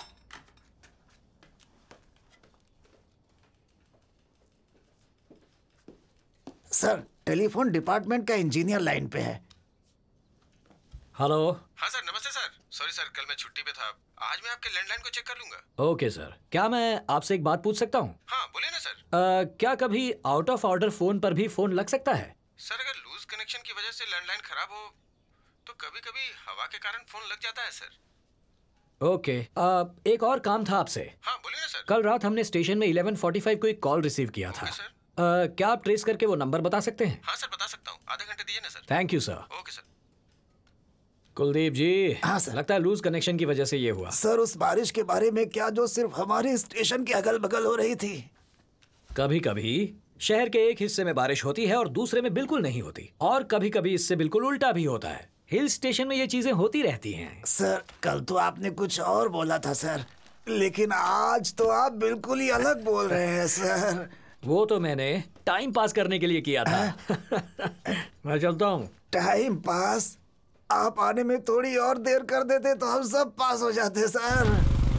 Sir, telephone department का इंजीनियर लाइन पे है। हेलो। हाँ सर, नमस्ते सर। सॉरी सर, कल मैं छुट्टी पे था। आज मैं आपके लैंडलाइन को चेक कर लूंगा। ओके सर, क्या मैं आपसे एक बात पूछ सकता हूँ? हाँ बोलिए ना सर। क्या कभी आउट ऑफ ऑर्डर फोन पर भी फोन लग सकता है? सर अगर लूज कनेक्शन की वजह से लैंडलाइन खराब हो तो कभी कभी हवा के कारण फोन लग जाता है सर। ओके। एक और काम था आपसे। हाँ बोलिए ना सर। कल रात हमने स्टेशन में 11:45 को एक कॉल रिसीव किया था। Okay sir. क्या आप ट्रेस करके वो नंबर बता सकते हैं? हाँ सर बता सकता हूँ, आधे घंटे दीजिए ना sir. Thank you sir. Okay sir. Kuldeep ji. हाँ सर। लगता है लूज कनेक्शन की वजह से ये हुआ। सर, उस बारिश के बारे में क्या जो सिर्फ हमारे स्टेशन के अगल बगल हो रही थी? कभी कभी शहर के एक हिस्से में बारिश होती है और दूसरे में बिल्कुल नहीं होती, और कभी कभी इससे बिल्कुल उल्टा भी होता है। हिल स्टेशन में ये चीजें होती रहती हैं। सर, कल तो आपने कुछ और बोला था सर, लेकिन आज तो आप बिल्कुल ही अलग बोल रहे हैं सर। वो तो मैंने टाइम पास करने के लिए किया था। मैं चलता हूँ। Time pass? आप आने में थोड़ी और देर कर देते तो हम सब पास हो जाते सर।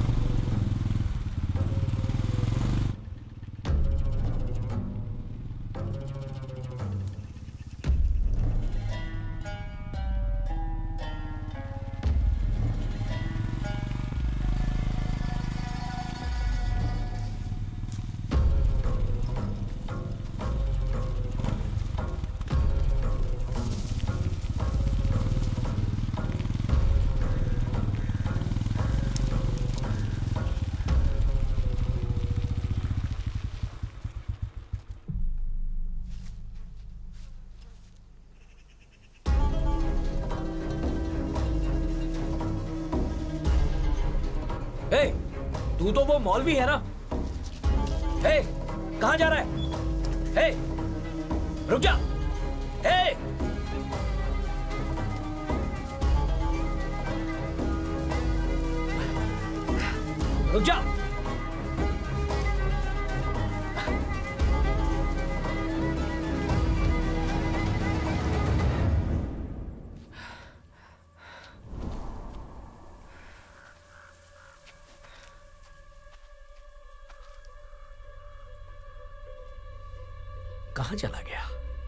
हे, तू तो वो मौलवी है ना? हे, कहाँ जा रहा है? हे, रुक जा। हे, रुक जा। कहाँ चला गया?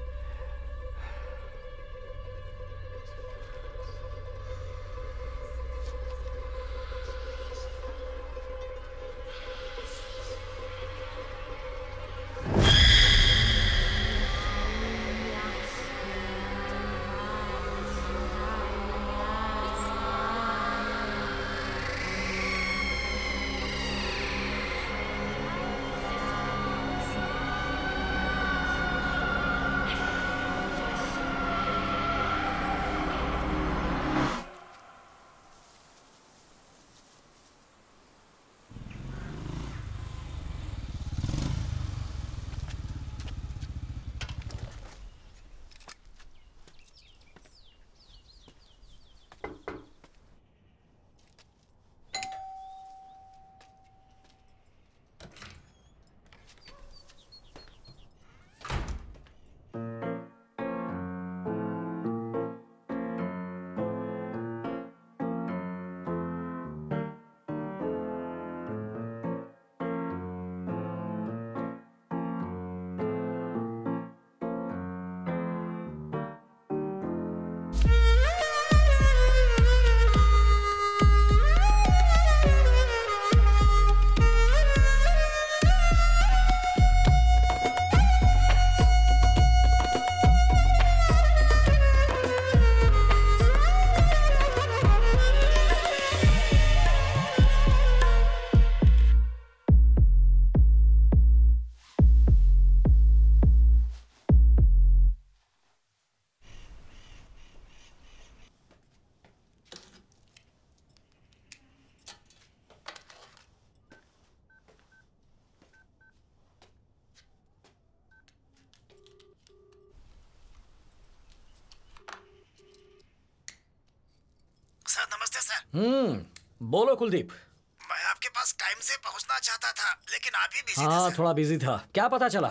सर नमस्ते सर। बोलो कुलदीप। मैं आपके पास टाइम से पहुंचना चाहता था, लेकिन आप ही बिजी थे हाँ, सर। थोड़ा बिजी था। क्या पता चला?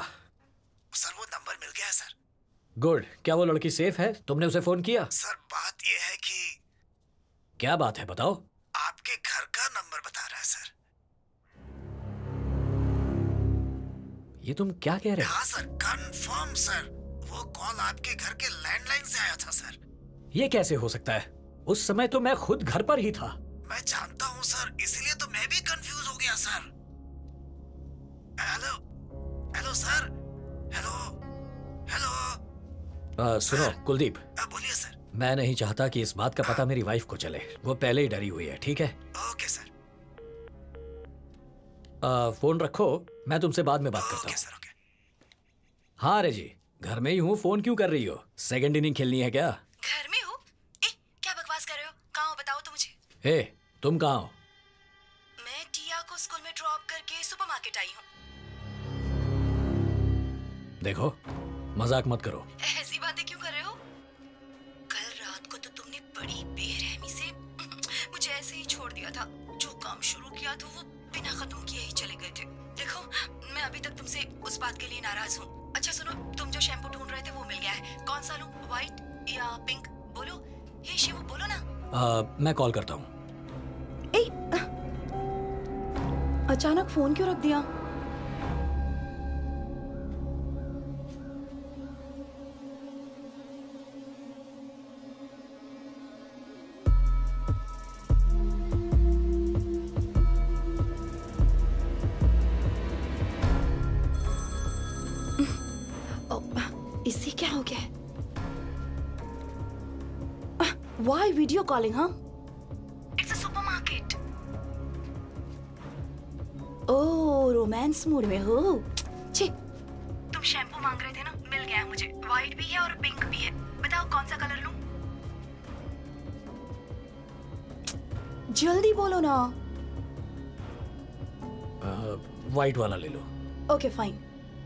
सर वो नंबर मिल गया है सर। गुड। क्या वो लड़की सेफ है? तुमने उसे फोन किया? सर बात ये है कि क्या बात है, बताओ। आपके घर का नंबर बता रहा है सर। ये तुम क्या कह रहे हो? हाँ सर, कंफर्म सर। वो कॉल आपके घर के लैंडलाइन से आया था सर। ये कैसे हो सकता है? उस समय तो मैं खुद घर पर ही था। मैं जानता हूँ सर, इसलिए तो मैं भी कंफ्यूज हो गया sir. Hello hello sir, hello hello. सुनो कुलदीप, बोलिए सर। मैं नहीं चाहता कि इस बात का पता मेरी वाइफ को चले। वो पहले ही डरी हुई है, ठीक है? Okay sir. फोन रखो, मैं तुमसे बाद में बात करता हूँ। Sir, okay. हाँ रेजी, घर में ही हूँ। फोन क्यों कर रही हो? सेकंड इनिंग खेलनी है क्या? घर में हो? क्या बकवास कर रहे हो? कहाँ हो बताओ तो मुझे। हे, तुम कहाँ हो? मैं टिया को स्कूल में ड्रॉप करके सुपरमार्केट आई हूँ। देखो, मजाक मत करो। ऐसी बातें क्यों कर रहे हो? कल रात को तो तुमने बड़ी बेरहमी से मुझे ऐसे ही छोड़ दिया था। जो काम शुरू किया था वो बिना खत्म किए ही चले गए थे। देखो, मैं अभी तक तुमसे उस बात के लिए नाराज हूँ। अच्छा सुनो, तुम जो शैम्पू ढूंढ रहे थे वो मिल गया है। कौन सा लूं, व्हाइट या पिंक? बोलो। हे शिवू, बोलो ना। मैं कॉल करता हूँ। अचानक फोन क्यों रख दिया? इससे क्या हो गया? Why video calling, huh? It's a supermarket. Oh, romance mood में हो? छी, तुम शैम्पू मांग रहे थे ना, मिल गया है मुझे। व्हाइट भी है और पिंक भी है। बताओ कौन सा कलर लूं? जल्दी बोलो ना। व्हाइट वाला ले लो। Okay fine.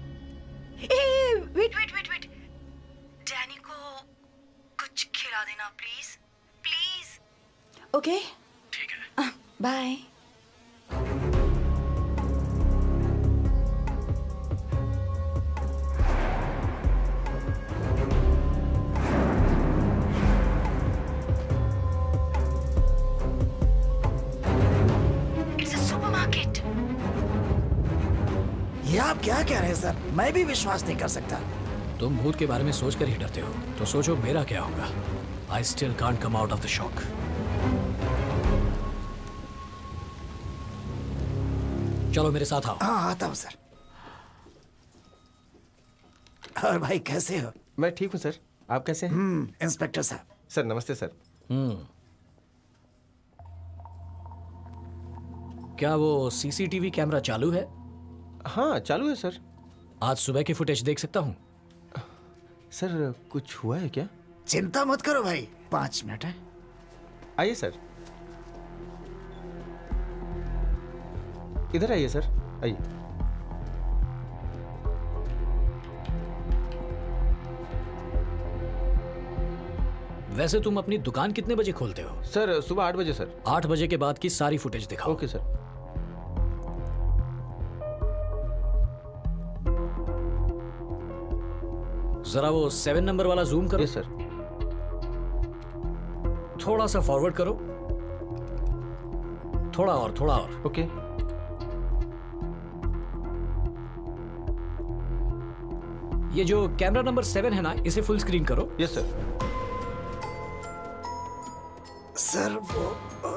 Wait wait wait wait, Danny को कुछ खिला देना प्लीज प्लीज। ओके ठीक है, बाय। It's a supermarket. ये आप क्या कह रहे हैं सर? मैं भी विश्वास नहीं कर सकता। तुम भूत के बारे में सोचकर ही डरते हो, तो सोचो मेरा क्या होगा। I still can't come out of the shock. चलो मेरे साथ आओ। हाँ, आता हूँ सर। और भाई कैसे हो? मैं ठीक हूँ सर, आप कैसे हैं? इंस्पेक्टर साहब। सर नमस्ते सर। क्या वो सीसीटीवी कैमरा चालू है? हाँ चालू है सर। आज सुबह की फुटेज देख सकता हूँ? सर कुछ हुआ है क्या? चिंता मत करो भाई, 5 मिनट है। आइए सर, इधर आइए सर, आइए। वैसे तुम अपनी दुकान कितने बजे खोलते हो? सर सुबह 8 बजे सर। 8 बजे के बाद की सारी फुटेज दिखाओ। Okay sir. जरा वो 7 नंबर वाला जूम करो। Yes sir. थोड़ा सा फॉरवर्ड करो, थोड़ा और, थोड़ा और। ओके। ये जो कैमरा नंबर 7 है ना, इसे फुल स्क्रीन करो। Yes sir. सर वो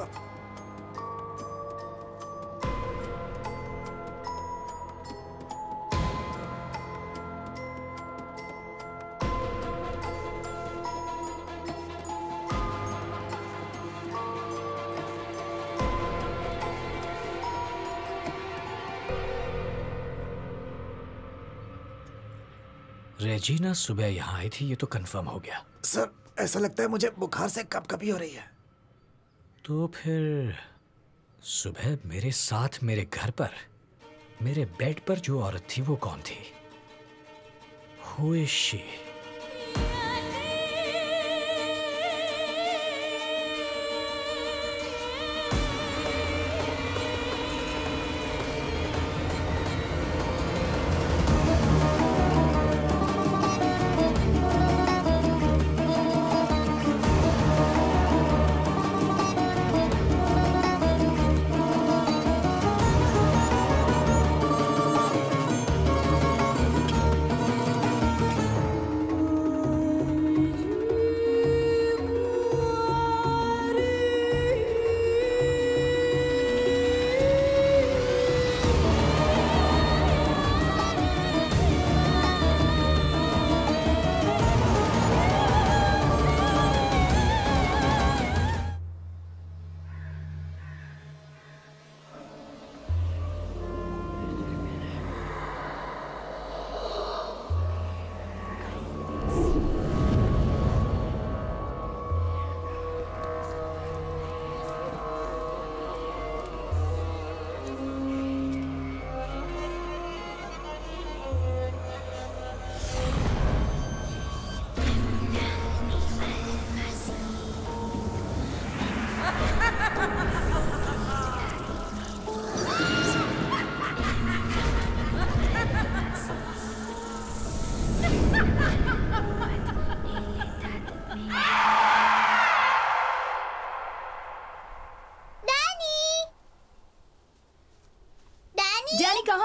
रेजीना सुबह यहाँ आई थी, ये तो कंफर्म हो गया। सर ऐसा लगता है मुझे बुखार से कभी हो रही है। तो फिर सुबह मेरे साथ मेरे घर पर, मेरे बेड पर जो औरत थी वो कौन थी? Who is she?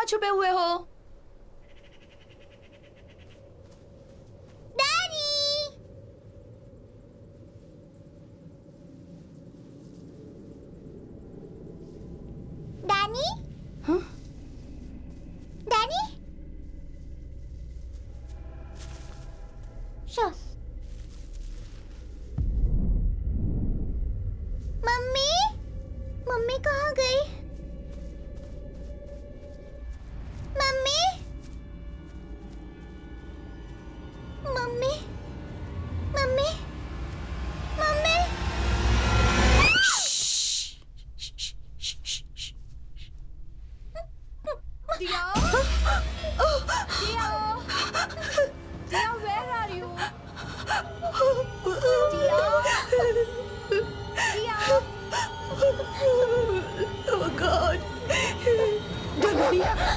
कहाँ छुपे हुए हो? डैनी? हाँ? डैनी? मम्मी? मम्मी कहाँ गई? Mummy? Mummy? Mummy? Mummy? Dia? Dia? Dia, where are you? Dia? Dia? Oh God! Daddy!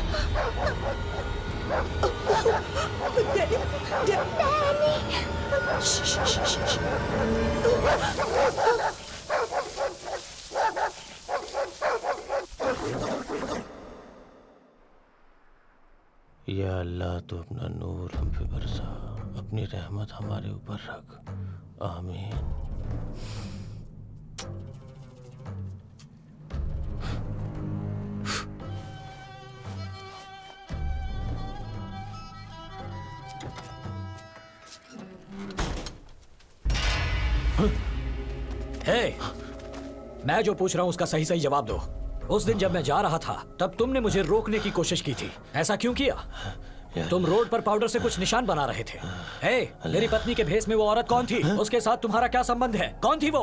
Daddy! Shh, shh, shh, shh. या अल्लाह तो अपना नूर हम पे बरसा, अपनी रहमत हमारे ऊपर रख, आमीन। हे, मैं जो पूछ रहा हूं उसका सही सही जवाब दो। उस दिन जब मैं जा रहा था तब तुमने मुझे रोकने की कोशिश की थी, ऐसा क्यों किया? तुम रोड पर पाउडर से कुछ निशान बना रहे थे। हे, मेरी पत्नी के भेष में वो औरत कौन थी? उसके साथ तुम्हारा क्या संबंध है? कौन थी वो?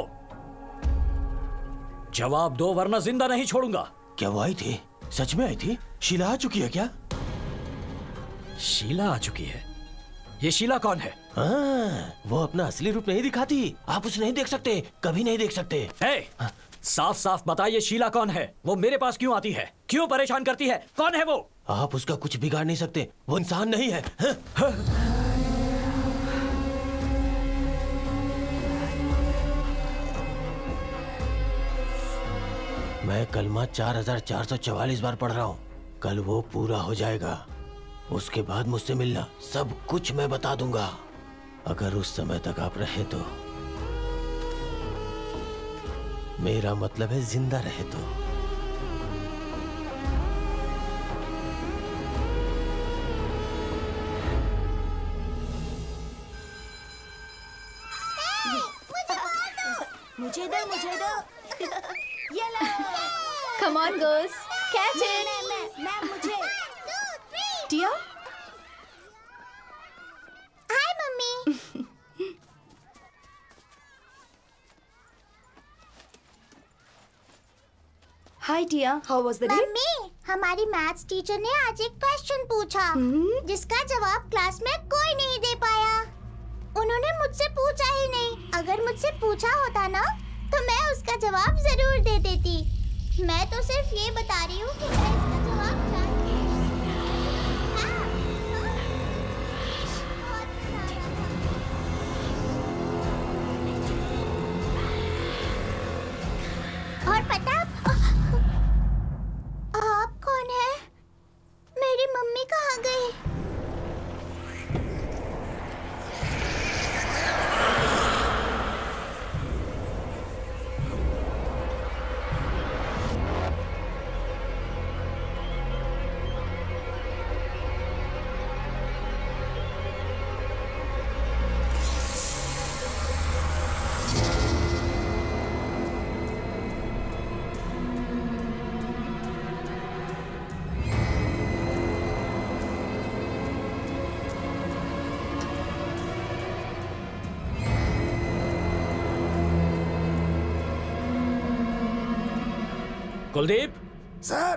जवाब दो वरना जिंदा नहीं छोड़ूंगा। क्या वो आई थी? सच में आई थी? शीला आ चुकी है क्या? शीला आ चुकी है? ये शीला कौन है? वो अपना असली रूप नहीं दिखाती, आप उसे नहीं देख सकते, कभी नहीं देख सकते। हे, साफ साफ बताइए शीला कौन है? वो मेरे पास क्यों आती है? क्यों परेशान करती है? कौन है वो? आप उसका कुछ बिगाड़ नहीं सकते, वो इंसान नहीं है। हा? मैं कलमा 4444 बार पढ़ रहा हूँ, कल वो पूरा हो जाएगा। उसके बाद मुझसे मिलना, सब कुछ मैं बता दूंगा। अगर उस समय तक आप रहे तो, मेरा मतलब है जिंदा रहे तो। मुझे दो, मुझे दो। ये लो। Come on, girls, catch it. मैं मुझे। Dia? Hi mummy. Hi, Dia. How was the day? Mummy, हमारी मैथ्स टीचर ने आज एक क्वेश्चन पूछा जिसका जवाब क्लास में कोई नहीं दे पाया। उन्होंने मुझसे पूछा ही नहीं। अगर मुझसे पूछा होता ना तो मैं उसका जवाब जरूर दे देती। मैं तो सिर्फ ये बता रही हूँ कि मैं इसका जवाब जानती हूँ। और पता आप कौन है? मेरी मम्मी कहाँ गई? कुलदीप, सर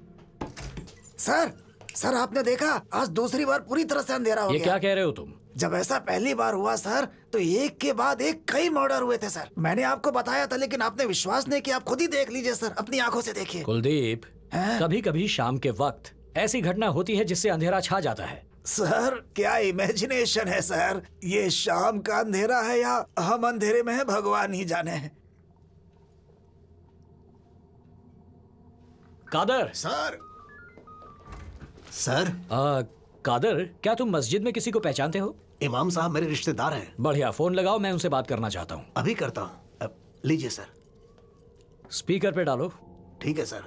सर सर, आपने देखा आज दूसरी बार पूरी तरह से अंधेरा हो ये गया। क्या कह रहे हो तुम? जब ऐसा पहली बार हुआ सर तो एक के बाद एक कई मर्डर हुए थे सर। मैंने आपको बताया था लेकिन आपने विश्वास नहीं किया। आप खुद ही देख लीजिए सर, अपनी आंखों से देखिए। कुलदीप, कभी कभी शाम के वक्त ऐसी घटना होती है जिससे अंधेरा छा जाता है। सर क्या इमेजिनेशन है सर, ये शाम का अंधेरा है या हम अंधेरे में है भगवान ही जाने। Kader, sir sir. कादर, क्या तुम मस्जिद में किसी को पहचानते हो? इमाम साहब मेरे रिश्तेदार हैं। बढ़िया, फोन लगाओ, मैं उनसे बात करना चाहता हूँ। अभी करता हूँ। लीजिए सर। स्पीकर पे डालो। ठीक है सर।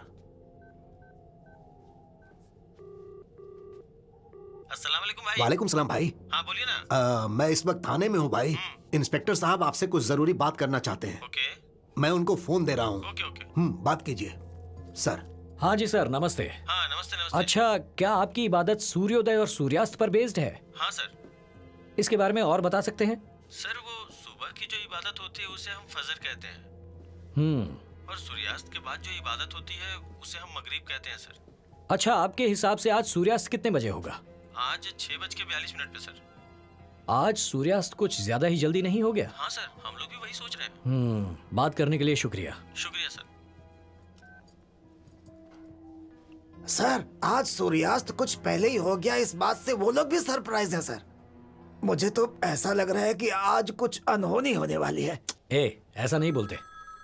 अस्सलाम वालेकुम भाई। वालेकुम सलाम भाई। हाँ बोलिए ना। मैं इस वक्त थाने में हूँ भाई। इंस्पेक्टर साहब आपसे कुछ जरूरी बात करना चाहते हैं। ओके। मैं उनको फोन दे रहा हूँ। Okay okay. बात कीजिए सर। हाँ जी सर, नमस्ते। हाँ नमस्ते नमस्ते। अच्छा, क्या आपकी इबादत सूर्योदय और सूर्यास्त पर बेस्ड है? हाँ सर। इसके बारे में और बता सकते हैं? सर वो सुबह की जो इबादत होती है उसे हम फजर कहते हैं। और सूर्यास्त के बाद जो इबादत होती है उसे हम मगरिब कहते हैं सर। अच्छा, आपके हिसाब से आज सूर्यास्त कितने बजे होगा? आज 6:42 पे सर। आज सूर्यास्त कुछ ज्यादा ही जल्दी नहीं हो गया? हाँ सर, हम लोग भी वही सोच रहे हैं। बात करने के लिए शुक्रिया। शुक्रिया सर। सर, आज सूर्यास्त कुछ पहले ही हो गया, इस बात से वो लोग भी सरप्राइज हैं सर। मुझे तो ऐसा लग रहा है कि आज कुछ अनहोनी होने वाली है। ऐसा नहीं बोलते।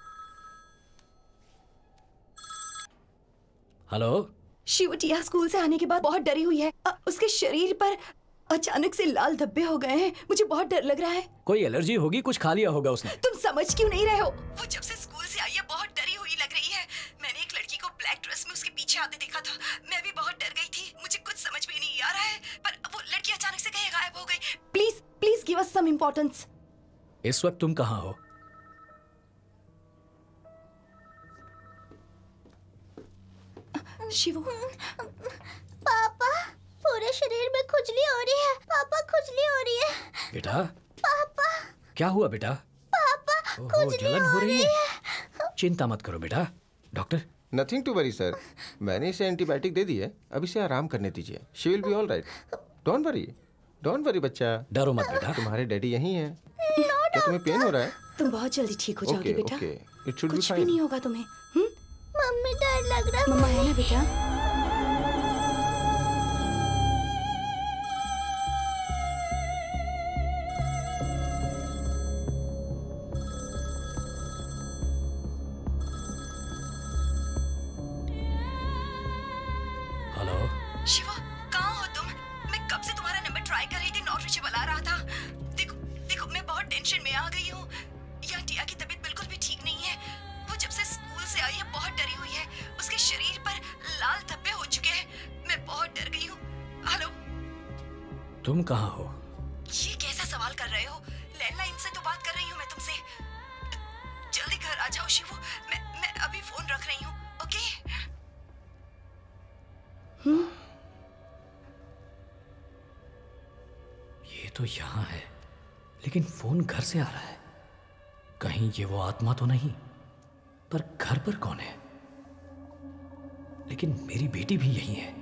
हेलो। शिव, टिया स्कूल से आने के बाद बहुत डरी हुई है। उसके शरीर पर अचानक से लाल धब्बे हो गए हैं। मुझे बहुत डर लग रहा है। कोई एलर्जी होगी, कुछ खा लिया होगा उसने। तुम समझ क्यों नहीं रहे हो? वो जब से स्कूल से आई है बहुत डरी हुई लग रही है। मैंने एक लड़की को ब्लैक ड्रेस में उसके पीछे आते देखा था। मैं भी बहुत डर गई थी। मुझे कुछ समझ में नहीं आ रहा है, पर वो लड़की अचानक से कहीं गायब हो गई। Please please give us some importance. इस वक्त तुम कहाँ हो? शिवू। पापा, पूरे शरीर में खुजली हो रही है। पापा, खुजली हो रही है। बेटा। पापा। क्या हुआ बेटा? पापा, खुजली जलन हो रही है। चिंता मत करो बेटा। Doctor. Nothing to worry sir, मैंने इसे एंटीबायोटिक दे दी है, अब इसे आराम करने दीजिए। She will be all right. Don't worry बच्चा। डरो मत बेटा। तुम्हारे डैडी यहीं हैं। क्या तुम्हें पेन हो रहा है? तुम बहुत जल्दी ठीक हो जाओगे बेटा। ओके, इट शुड बी कुछ भी फाइन। नहीं होगा तुम्हें। मम्मी, डर लग रहा है। मम्मा है ना बेटा? शिवा, कहाँ हो तुम? मैं कब से तुम्हारा नंबर ट्राई कर रही थी, नॉट रीचेबल आ रहा था। देखो देखो, मैं बहुत टेंशन में आ गई हूँ। यहाँ टिया की तबीयत बिल्कुल भी ठीक नहीं है। वो जब से स्कूल से आई है बहुत डरी हुई है। उसके शरीर पर लाल धब्बे हो चुके हैं। मैं बहुत डर गई हूँ। हेलो। तुम कहाँ हो? ये कैसा सवाल कर रहे हो? लैंडलाइन से तो बात कर रही हूँ मैं तुमसे। जल्दी घर आ जाओ शिवू। मैं अभी फोन रख रही हूँ। ओके? ये तो यहाँ है, लेकिन फोन घर से आ रहा है। कहीं ये वो आत्मा तो नहीं? पर घर पर कौन है? लेकिन मेरी बेटी भी यही है।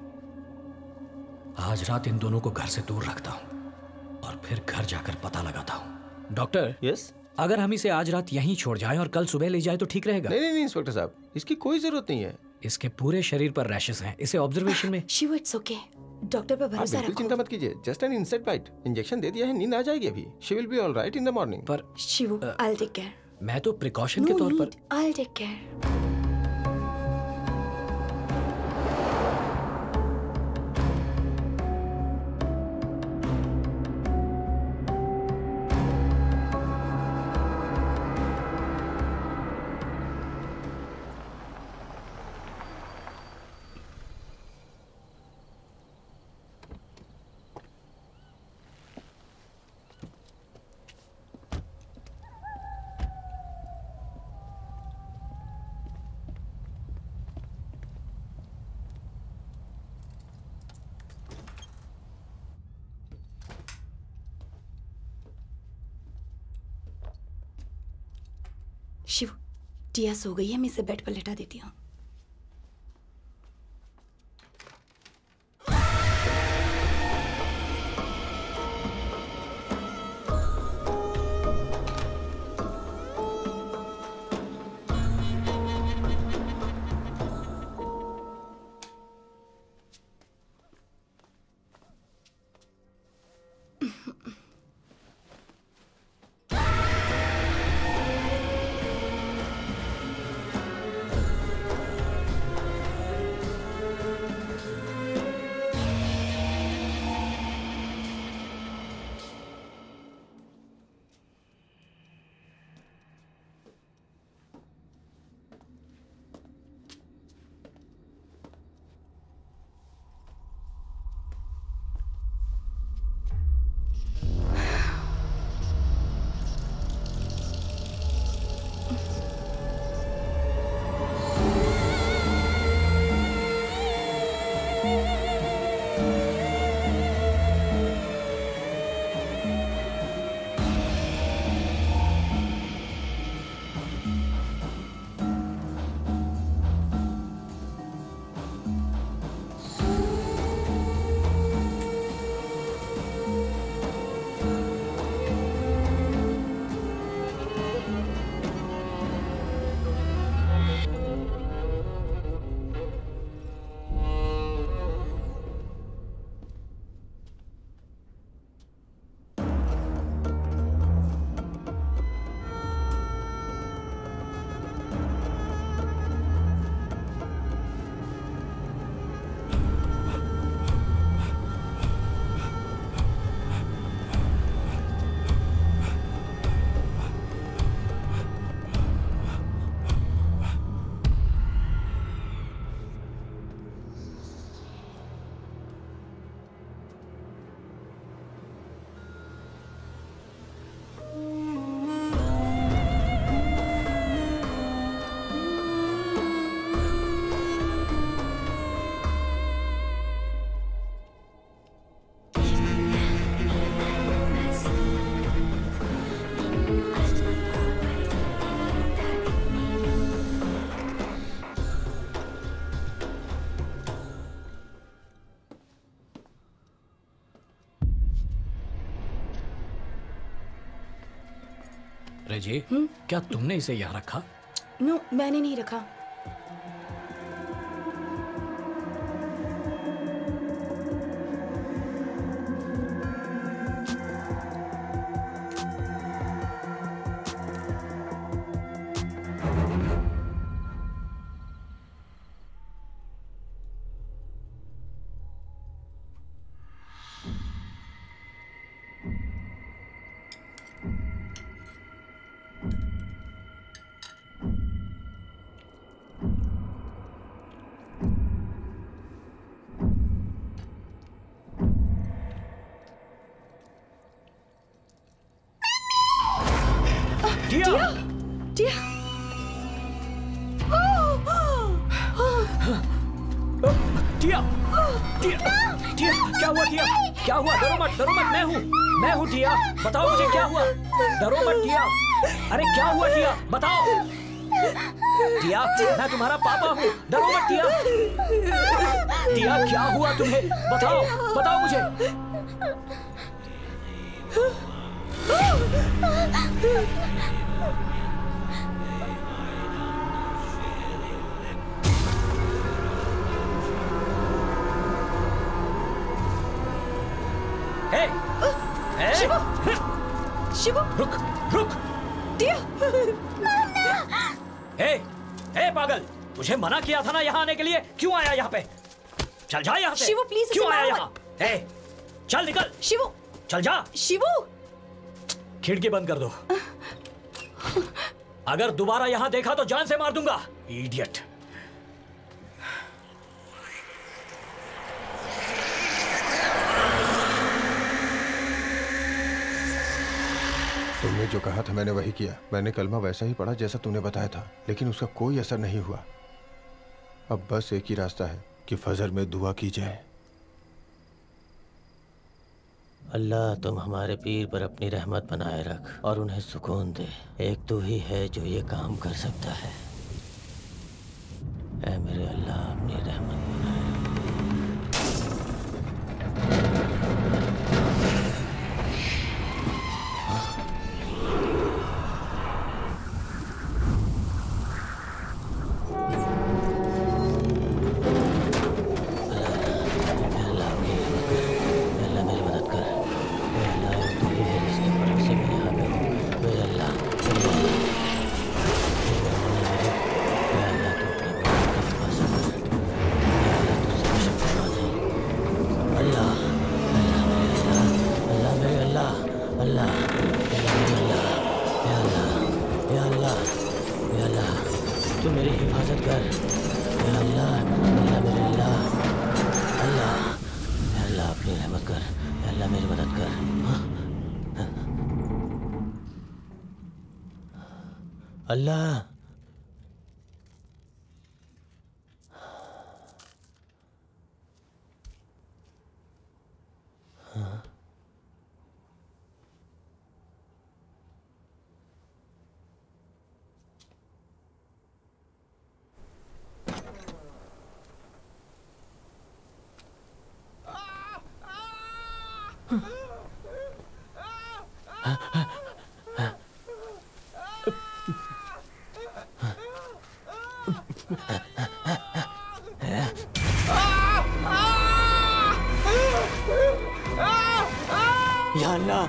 आज रात इन दोनों को घर से दूर रखता हूं और फिर घर जाकर पता लगाता हूं। डॉक्टर। यस। अगर हम इसे आज रात यहीं छोड़ जाएं और कल सुबह ले जाए तो ठीक रहेगा? नहीं इंस्पेक्टर साहब, इसकी कोई जरूरत नहीं है। इसके पूरे शरीर पर रैशेस हैं। इसे ऑब्जर्वेशन में। Shiv, it's okay. डॉक्टर पर भरोसा बिल्कुल रखो। चिंता मत कीजिए, just an insect bite. Injection दे दिया है, नींद आ जाएगी अभी। She will be all right in the morning. पर Shivu, I will take care. मैं तो प्रिकॉशन के तौर पर। I will take care. Shiv, Tia सो गई है, मैं इसे बेड पर लेटा देती हूँ। रेजी, क्या तुमने इसे यहाँ रखा? नो, मैंने नहीं रखा। क्या हुआ? डरो मत, मैं हूँ टिया। बताओ मुझे क्या हुआ? डरो मत टिया। अरे क्या हुआ टिया? बताओ। टिया, मैं तुम्हारा पापा हूँ, डरो मत टिया। टिया, क्या हुआ तुम्हें? बताओ मुझे। शिवू, रुक। टिया। हे पागल, तुझे मना किया था ना यहाँ आने के लिए, क्यों आया यहाँ पे? चल जा यहाँ से। शिवू प्लीज, क्यों आया यहाँ? चल निकल। शिवू, चल जा। शिवू, खिड़की बंद कर दो। अगर दोबारा यहाँ देखा तो जान से मार दूंगा, इडियट। तुमने जो कहा था मैंने वही किया। मैंने कलमा वैसा ही पढ़ा जैसा तुमने बताया था, लेकिन उसका कोई असर नहीं हुआ। अब बस एक ही रास्ता है कि फजर में दुआ की जाए। अल्लाह, तुम हमारे पीर पर अपनी रहमत बनाए रख और उन्हें सुकून दे। एक तू ही है जो ये काम कर सकता है। ऐ मेरे अल्लाह, अपनी रहमत बनाए रख। अल्लाह, या अल्लाह,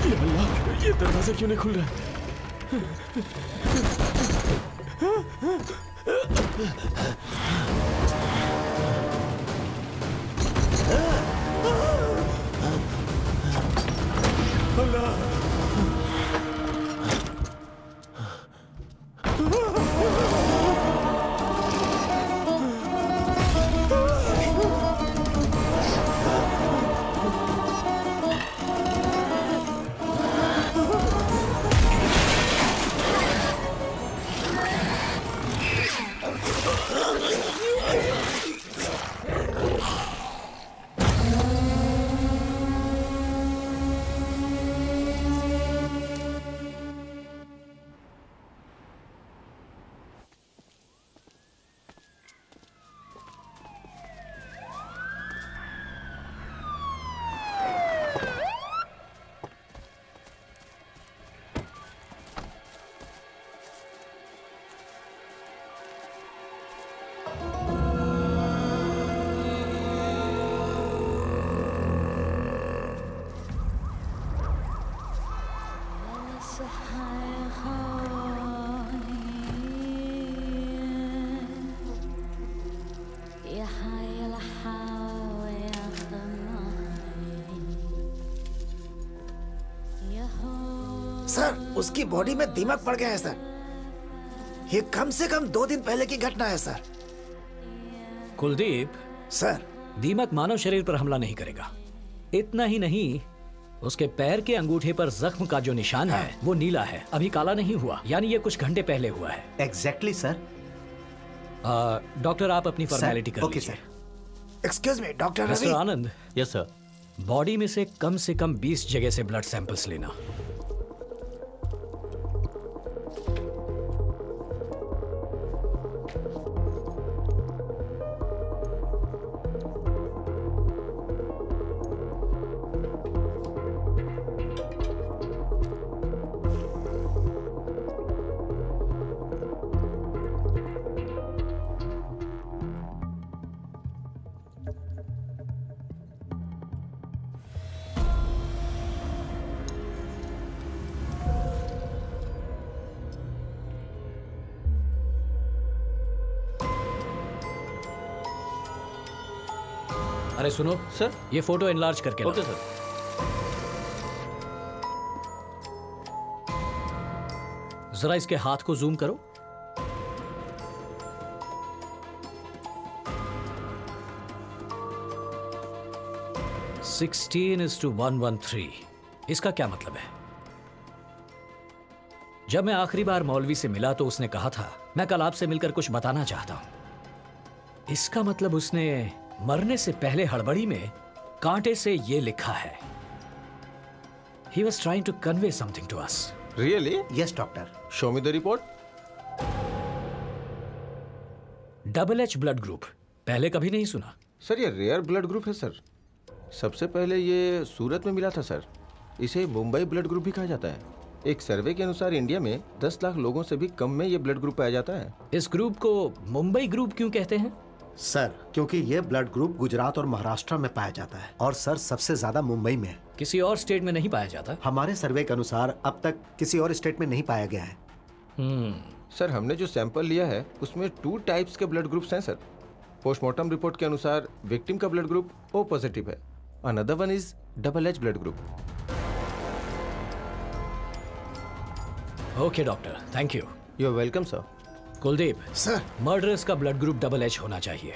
अल्लाह, ये दरवाजा क्यों नहीं खुल रहा है? सर, उसकी बॉडी में दीमक पड़ गया है सर। ये कम से कम 2 दिन पहले की घटना है सर। कुलदीप, सर, दीमक मानव शरीर पर हमला नहीं करेगा। इतना ही नहीं, उसके पैर के अंगूठे पर जख्म का जो निशान है वो नीला है, अभी काला नहीं हुआ, यानी ये कुछ घंटे पहले हुआ है। Exactly sir. डॉक्टर, आप अपनी फॉर्मेलिटी कर लीजिए। Excuse me doctor Ravi. Mister Anand, yes sir. Body में से कम 20 जगह से ब्लड सैंपल्स लेना। अरे सुनो सर, ये फोटो एनलार्ज करके ओके सर। जरा इसके हाथ को जूम करो। (16:113) इसका क्या मतलब है? जब मैं आखिरी बार मौलवी से मिला तो उसने कहा था मैं कल आपसे मिलकर कुछ बताना चाहता हूं। इसका मतलब उसने मरने से पहले हड़बड़ी में कांटे से ये लिखा है। He was trying to convey something to us. Really? Yes doctor. Show me the report. Double-H blood group, पहले कभी नहीं सुना? सर, ये रेयर ब्लड ग्रुप है सर। सबसे पहले ये सूरत में मिला था सर। इसे मुंबई ब्लड ग्रुप भी कहा जाता है। एक सर्वे के अनुसार इंडिया में 10 लाख लोगों से भी कम में ये ब्लड ग्रुप पाया जाता है। इस ग्रुप को मुंबई ग्रुप क्यों कहते हैं? सर, क्योंकि ये ब्लड ग्रुप गुजरात और महाराष्ट्र में पाया जाता है और सर सबसे ज्यादा मुंबई में। किसी और स्टेट में नहीं पाया जाता? हमारे सर्वे के अनुसार अब तक किसी और स्टेट में नहीं पाया गया है। सर, हमने जो सैंपल लिया है उसमें 2 टाइप्स के ब्लड ग्रुप्स हैं सर। पोस्टमार्टम रिपोर्ट के अनुसार विक्टिम का ब्लड ग्रुप O पॉजिटिव है। Another one is Double-H blood group. Okay doctor, thank you. You are welcome sir. Kuldeep sir, murderers का ब्लड ग्रुप Double-H होना चाहिए।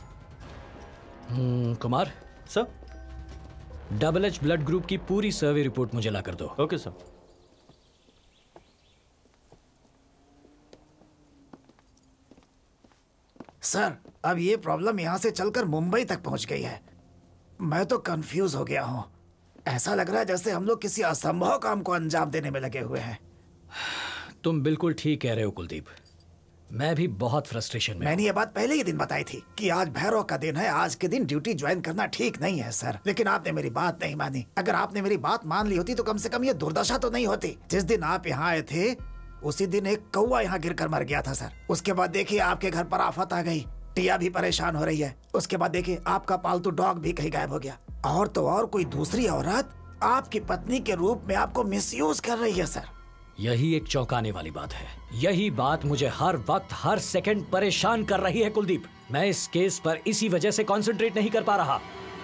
Kumar sir, Double-H blood group की पूरी सर्वे रिपोर्ट मुझे ला कर दो। Okay sir. सर, अब ये प्रॉब्लम यहाँ से चलकर मुंबई तक पहुँच गई है। मैं तो कंफ्यूज हो गया हूँ। ऐसा लग रहा है जैसे हम लोग किसी असंभव काम को अंजाम देने में लगे हुए हैं। तुम बिल्कुल ठीक कह रहे हो कुलदीप, मैं भी बहुत फ्रस्ट्रेशन में। मैंने ये बात पहले ही दिन बताई थी कि आज भैरव का दिन है, आज के दिन ड्यूटी ज्वाइन करना ठीक नहीं है सर। लेकिन आपने मेरी बात नहीं मानी। अगर आपने मेरी बात मान ली होती तो कम से कम ये दुर्दशा तो नहीं होती। जिस दिन आप यहाँ आए थे उसी दिन एक कौवा यहाँ गिरकर मर गया था सर। उसके बाद देखिए आपके घर पर आफत आ गई, टिया भी परेशान हो रही है। उसके बाद देखिए आपका पालतू डॉग भी कहीं गायब हो गया। और तो और कोई दूसरी औरत आपकी पत्नी के रूप में आपको मिसयूज कर रही है सर। यही एक चौंकाने वाली बात है। यही बात मुझे हर वक्त हर सेकंड परेशान कर रही है कुलदीप। मैं इस केस पर इसी वजह से कंसंट्रेट नहीं कर पा रहा।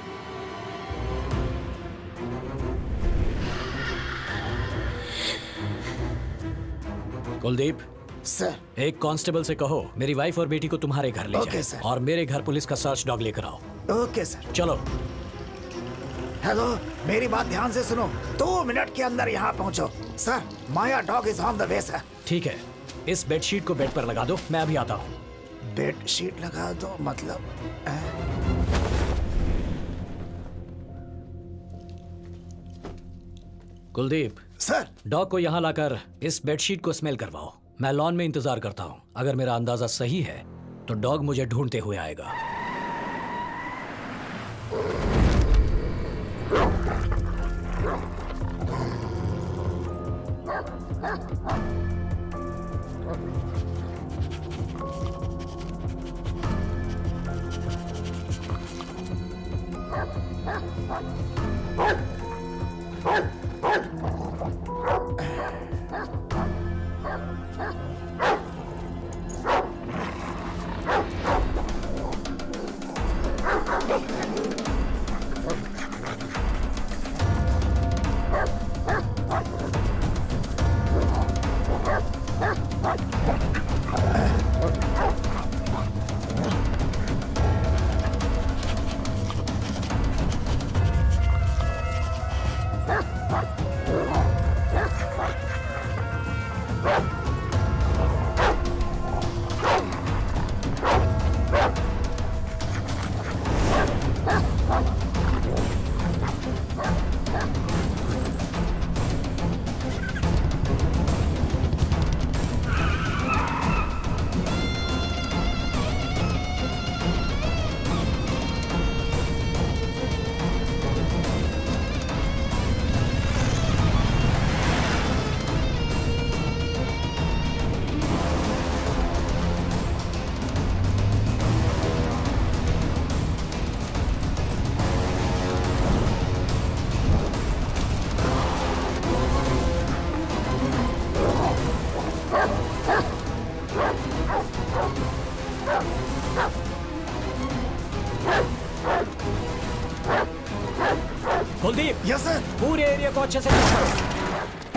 कुलदीप सर, एक कांस्टेबल से कहो मेरी वाइफ और बेटी को तुम्हारे घर ले ओके, जाए सर। और मेरे घर पुलिस का सर्च डॉग लेकर आओ। Okay sir. चलो। हेलो, मेरी बात ध्यान से सुनो। 2 मिनट के अंदर यहाँ पहुँचो। Sir, Maya dog is on the way sir. ठीक है, इस बेडशीट को बेड पर लगा दो, मैं अभी आता हूँ। बेडशीट लगा दो मतलब? कुलदीप सर, डॉग को यहाँ लाकर इस बेडशीट को स्मेल करवाओ। मैं लॉन में इंतजार करता हूँ। अगर मेरा अंदाजा सही है तो डॉग मुझे ढूंढते हुए आएगा। Kuldeep, yes sir. पूरे एरिया को अच्छे से चेक करो।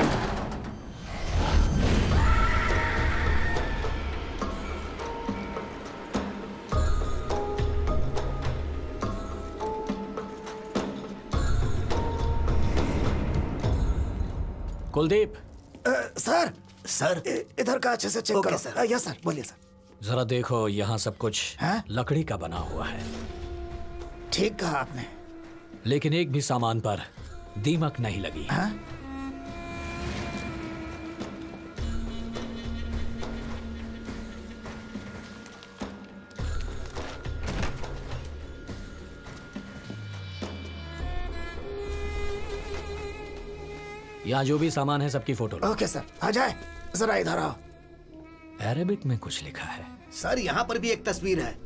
कुलदीप, सर, सर इधर का अच्छे से चेक करो सर। यस सर, बोलिए सर। जरा देखो, यहाँ सब कुछ हैं? लकड़ी का बना हुआ है। ठीक कहा आपने। लेकिन एक भी सामान पर दीमक नहीं लगी। हाँ? यहाँ जो भी सामान है सबकी फोटो लो। ओके सर, आ जाए जरा इधर आओ। अरेबिक में कुछ लिखा है। सर, यहाँ पर भी एक तस्वीर है।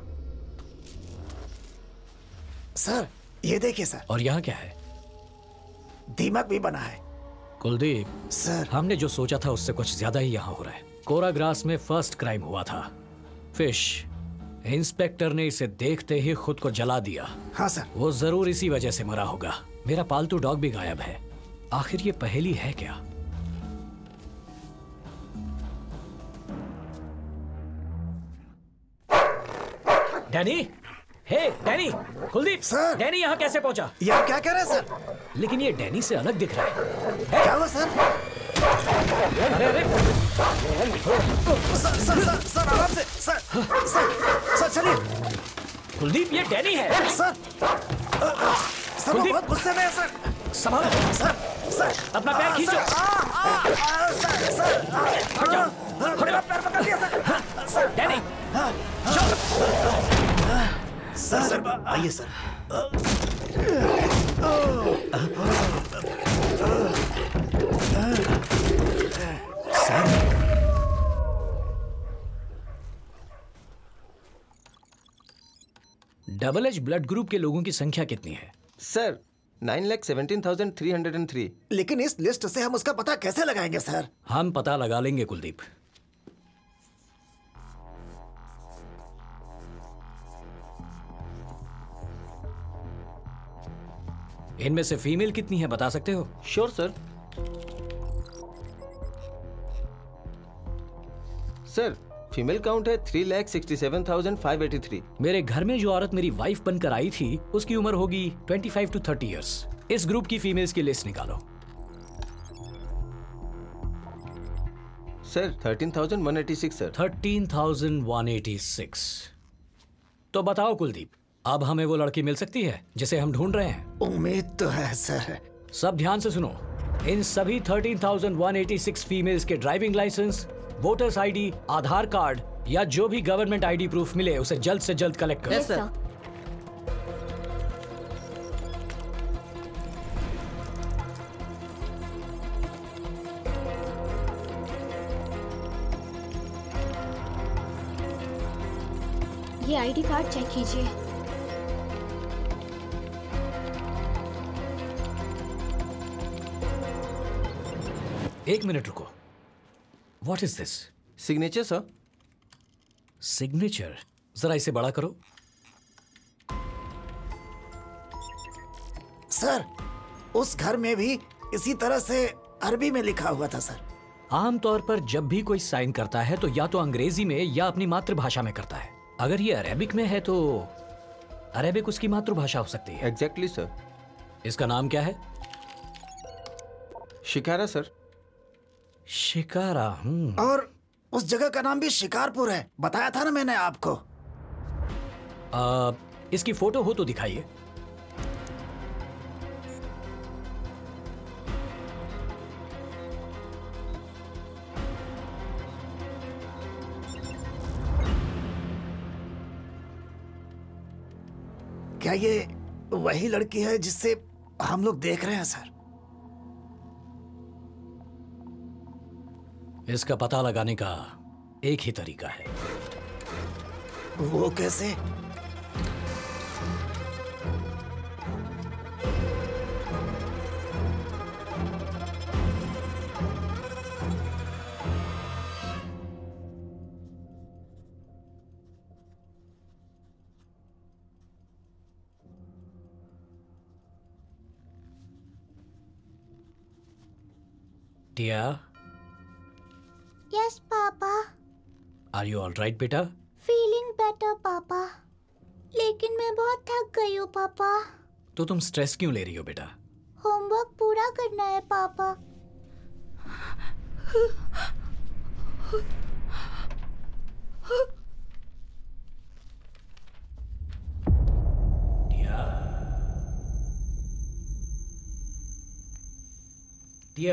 सर, ये देखिए सर। और यहाँ क्या है? दीमक भी बना है। कुलदीप सर, हमने जो सोचा था उससे कुछ ज्यादा ही यहाँ हो रहा है। कोराग्रास में फर्स्ट क्राइम हुआ था। फिश इंस्पेक्टर ने इसे देखते ही खुद को जला दिया। हाँ सर। वो जरूर इसी वजह से मरा होगा। मेरा पालतू डॉग भी गायब है। आखिर ये पहेली है क्या? Danny, hey Danny, Kuldeep sir. Danny यहाँ कैसे पहुंचा? ये आप क्या कह रहे हैं सर? लेकिन ये डैनी से अलग दिख रहा है। क्या हुआ सर? अरे अरे सर सर सर सर आराम से। सर सर सर चलिए। कुलदीप, ये डैनी है। सर सर वो कुलदीप। बहुत गुस्से में है सर। संभालो। सर सर अपना पैर खींचो। सर सर हट जाओ। मेरा पैर पकड़ लिया sir. Sir Danny, sir sir आइए sir. Double H blood group के लोगों की संख्या कितनी है? सर 9,17,303। लेकिन इस लिस्ट से हम उसका पता कैसे लगाएंगे सर? हम पता लगा लेंगे कुलदीप। इनमें से फीमेल कितनी है बता सकते हो? Sure sir. Sir female count है 3,67,583। मेरे घर में जो औरत मेरी वाइफ बनकर आई थी उसकी उम्र होगी 25 to 30 इयर्स। इस ग्रुप की फीमेल्स की लिस्ट निकालो। सर 13,186 सर। 13,186। तो बताओ कुलदीप, अब हमें वो लड़की मिल सकती है जिसे हम ढूंढ रहे हैं? उम्मीद तो है सर। सब ध्यान से सुनो, इन सभी 13,186 फीमेल्स के driving license, voters ID, Aadhaar card या जो भी गवर्नमेंट आईडी प्रूफ मिले उसे जल्द से जल्द कलेक्ट करो। Yes sir. ये आईडी कार्ड चेक कीजिए। एक मिनट रुको। What is this? Signature sir. Signature? जरा इसे बड़ा करो। सर उस घर में भी इसी तरह से अरबी में लिखा हुआ था सर। आमतौर पर जब भी कोई साइन करता है तो या तो अंग्रेजी में या अपनी मातृभाषा में करता है। अगर ये अरेबिक में है तो अरेबिक उसकी मातृभाषा हो सकती है। Exactly sir. इसका नाम क्या है? शिकारा सर। शिकारा। और उस जगह का नाम भी शिकारपुर है, बताया था ना मैंने आपको। इसकी फोटो हो तो दिखाइए। क्या ये वही लड़की है जिससे हम लोग देख रहे हैं सर? इसका पता लगाने का एक ही तरीका है। वो कैसे? टिया, यस पापा। आर यू ऑल राइट बेटा? फीलिंग बेटर पापा, लेकिन मैं बहुत थक गई हूँ पापा। तो तुम स्ट्रेस क्यों ले रही हो बेटा? होमवर्क पूरा करना है पापा। टिया, टिया,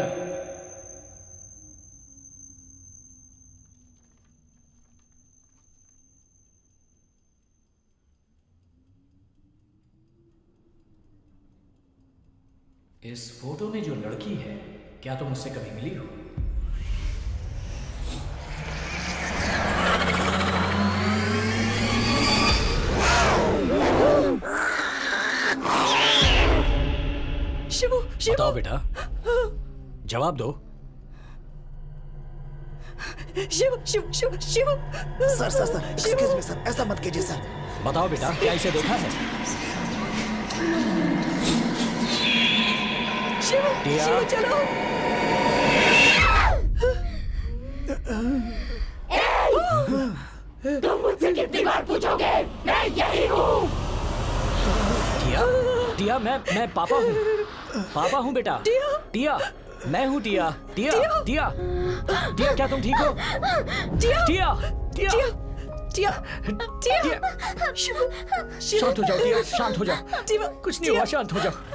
इस फोटो में जो लड़की है क्या तुम उससे कभी मिली हो? शिवू, शिवू। बताओ बेटा, जवाब दो। Shivu, Shivu, Shivu, Shivu. Sir sir sir excuse me sir, ऐसा मत कीजिए सर। बताओ बेटा, क्या इसे देखा है? शिवू, शिवू चलो। तुम मुझसे कितनी बार पूछोगे? मैं यही हूँ। टिया, टिया, मैं पापा हूँ। पापा हूँ बेटा। टिया, मैं हूँ टिया। टिया, टिया, टिया, क्या तुम ठीक हो? टिया, टिया, टिया, टिया, टिया। शिवू, शांत हो जाओ टिया, शांत हो जाओ। टिया, कुछ नहीं हुआ, शांत हो जाओ।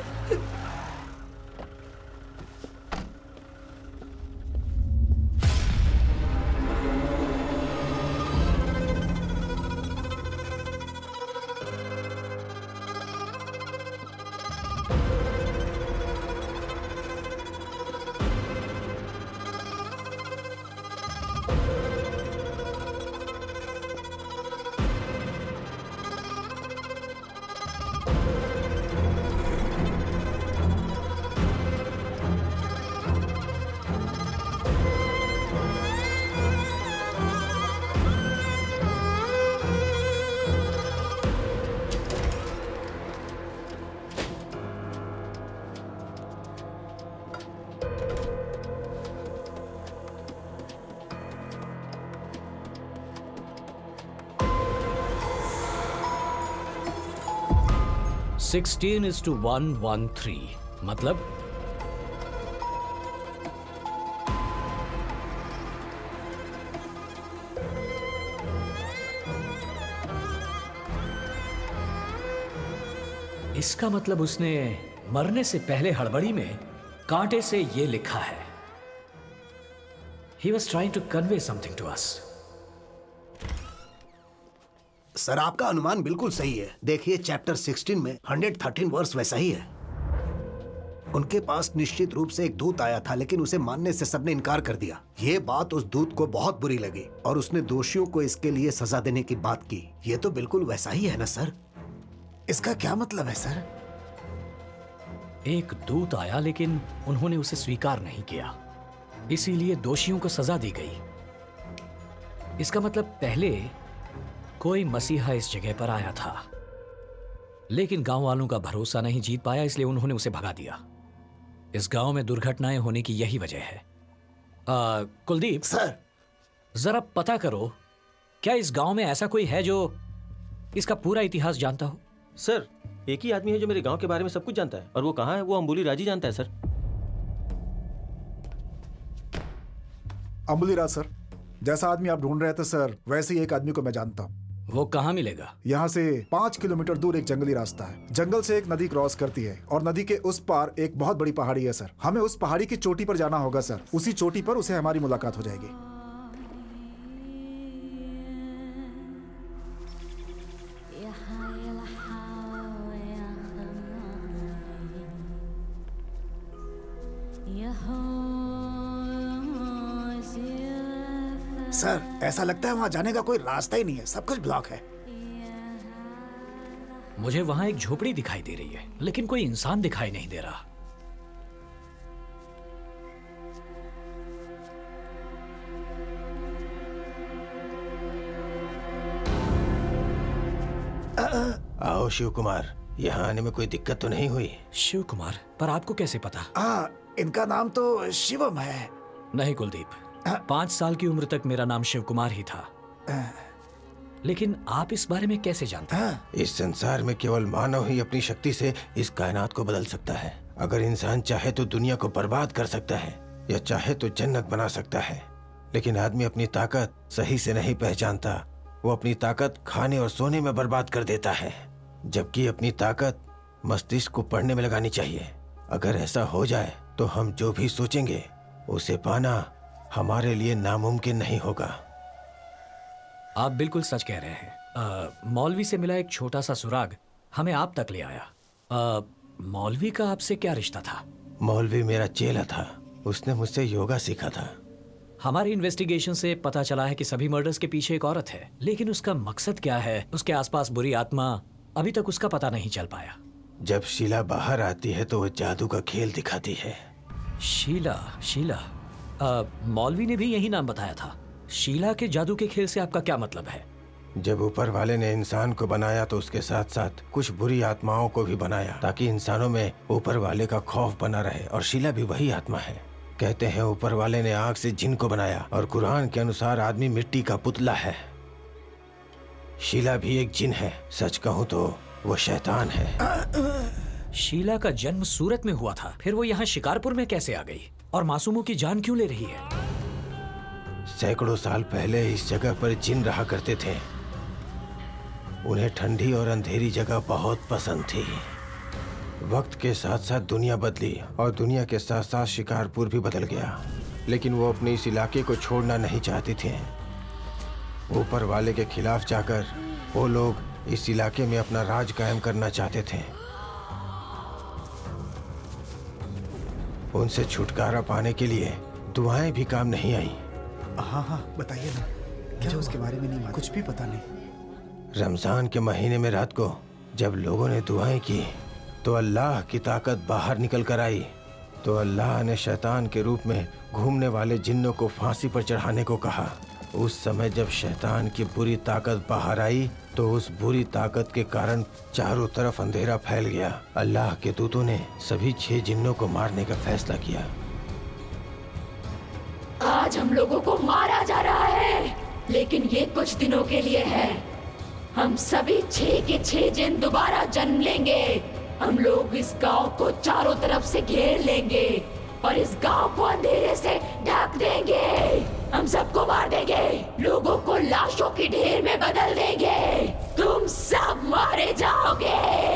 16:113 मतलब इसका मतलब उसने मरने से पहले हड़बड़ी में कांटे से ये लिखा है। He was trying to convey something to us. Sir आपका अनुमान बिल्कुल सही है। देखिए चैप्टर 16 में 113 वर्स वैसा ही है। उनके पास निश्चित रूप से एक दूत आया था, लेकिन उसे मानने से सबने इनकार कर दिया। ये बात उस दूत को बहुत बुरी लगी और उसने दोषियों को इसके लिए सजा देने की बात की। ये तो बिल्कुल वैसा ही है ना सर? इसका क्या मतलब है सर? एक दूत आया लेकिन उन्होंने उसे स्वीकार नहीं किया, इसीलिए दोषियों को सजा दी गई। इसका मतलब पहले कोई मसीहा इस जगह पर आया था, लेकिन गांव वालों का भरोसा नहीं जीत पाया, इसलिए उन्होंने उसे भगा दिया। इस गांव में दुर्घटनाएं होने की यही वजह है। कुलदीप सर, जरा पता करो, क्या इस गांव में ऐसा कोई है जो इसका पूरा इतिहास जानता हो? सर, एक ही आदमी है जो मेरे गांव के बारे में सब कुछ जानता है, और वो कहाँ है वो अंबुली राजी जानता है सर। अंबुली राज सर, जैसा आदमी आप ढूंढ रहे थे सर, वैसे ही एक आदमी को मैं जानता हूँ। वो कहाँ मिलेगा? यहाँ से 5 किलोमीटर दूर एक जंगली रास्ता है। जंगल से एक नदी क्रॉस करती है और नदी के उस पार एक बहुत बड़ी पहाड़ी है सर। हमें उस पहाड़ी की चोटी पर जाना होगा सर। उसी चोटी पर उसे हमारी मुलाकात हो जाएगी। सर, ऐसा लगता है वहां जाने का कोई रास्ता ही नहीं है, सब कुछ ब्लॉक है। मुझे वहां एक झोपड़ी दिखाई दे रही है, लेकिन कोई इंसान दिखाई नहीं दे रहा। आओ शिव कुमार, यहाँ आने में कोई दिक्कत तो नहीं हुई? शिव कुमार? पर आपको कैसे पता? इनका नाम तो शिवम है। नहीं कुलदीप, 5 साल की उम्र तक मेरा नाम शिव कुमार ही था। लेकिन आप इस बारे में कैसे जानते हैं? इस संसार में केवल मानव ही अपनी शक्ति से इस कायनात को बदल सकता है। अगर इंसान चाहे तो दुनिया को बर्बाद कर सकता है, या चाहे तो जन्नत बना सकता है। लेकिन आदमी अपनी ताकत सही से नहीं पहचानता। वो अपनी ताकत खाने और सोने में बर्बाद कर देता है, जबकि अपनी ताकत मस्तिष्क को पढ़ने में लगानी चाहिए। अगर ऐसा हो जाए तो हम जो भी सोचेंगे उसे पाना हमारे लिए नामुमकिन नहीं होगा। आप बिल्कुल सच कह रहे हैं। मौलवी से मिला एक छोटा सा सुराग हमें आप तक ले आया। मौलवी का आपसे क्या रिश्ता था? मौलवी मेरा चेला था, उसने मुझसे योगा सीखा था। हमारी इन्वेस्टिगेशन से पता चला है कि सभी मर्डर्स के पीछे एक औरत है, लेकिन उसका मकसद क्या है, उसके आसपास बुरी आत्मा, अभी तक उसका पता नहीं चल पाया। जब शीला बाहर आती है तो वो जादू का खेल दिखाती है। शीला? मौलवी ने भी यही नाम बताया था। शीला के जादू के खेल से आपका क्या मतलब है? जब ऊपर वाले ने इंसान को बनाया तो उसके साथ साथ कुछ बुरी आत्माओं को भी बनाया, ताकि इंसानों में ऊपर वाले का खौफ बना रहे। और शीला भी वही आत्मा है। कहते हैं ऊपर वाले ने आग से जिन को बनाया, और कुरान के अनुसार आदमी मिट्टी का पुतला है। शीला भी एक जिन है। सच कहूँ तो वो शैतान है। शीला का जन्म सूरत में हुआ था, फिर वो यहाँ शिकारपुर में कैसे आ गई? और मासूमों की जान क्यों ले रही है? सैकड़ों साल पहले इस जगह पर जिन रहा करते थे। उन्हें ठंडी और अंधेरी जगह बहुत पसंद थी। वक्त के साथ साथ दुनिया बदली, और दुनिया के साथ साथ शिकारपुर भी बदल गया। लेकिन वो अपने इस इलाके को छोड़ना नहीं चाहती थी। ऊपर वाले के खिलाफ जाकर वो लोग इस इलाके में अपना राज कायम करना चाहते थे। उनसे छुटकारा पाने के लिए दुआएं भी काम नहीं आई। हाँ, बताइए ना, क्या उसके बारे में नहीं, कुछ भी पता नहीं। रमजान के महीने में रात को जब लोगों ने दुआएं की तो अल्लाह की ताकत बाहर निकल कर आई। तो अल्लाह ने शैतान के रूप में घूमने वाले जिन्नों को फांसी पर चढ़ाने को कहा। उस समय जब शैतान की बुरी ताकत बाहर आई तो उस बुरी ताकत के कारण चारों तरफ अंधेरा फैल गया। अल्लाह के दूतों ने सभी 6 जिन्नों को मारने का फैसला किया। आज हम लोगों को मारा जा रहा है, लेकिन ये कुछ दिनों के लिए है। हम सभी 6 के 6 जिन दोबारा जन्म लेंगे हम लोग इस गांव को चारों तरफ से घेर लेंगे और इस गांव को अंधेरे से ढक देंगे। हम सबको मार देंगे, लोगों को लाशों की ढेर में बदल देंगे। तुम सब मारे जाओगे।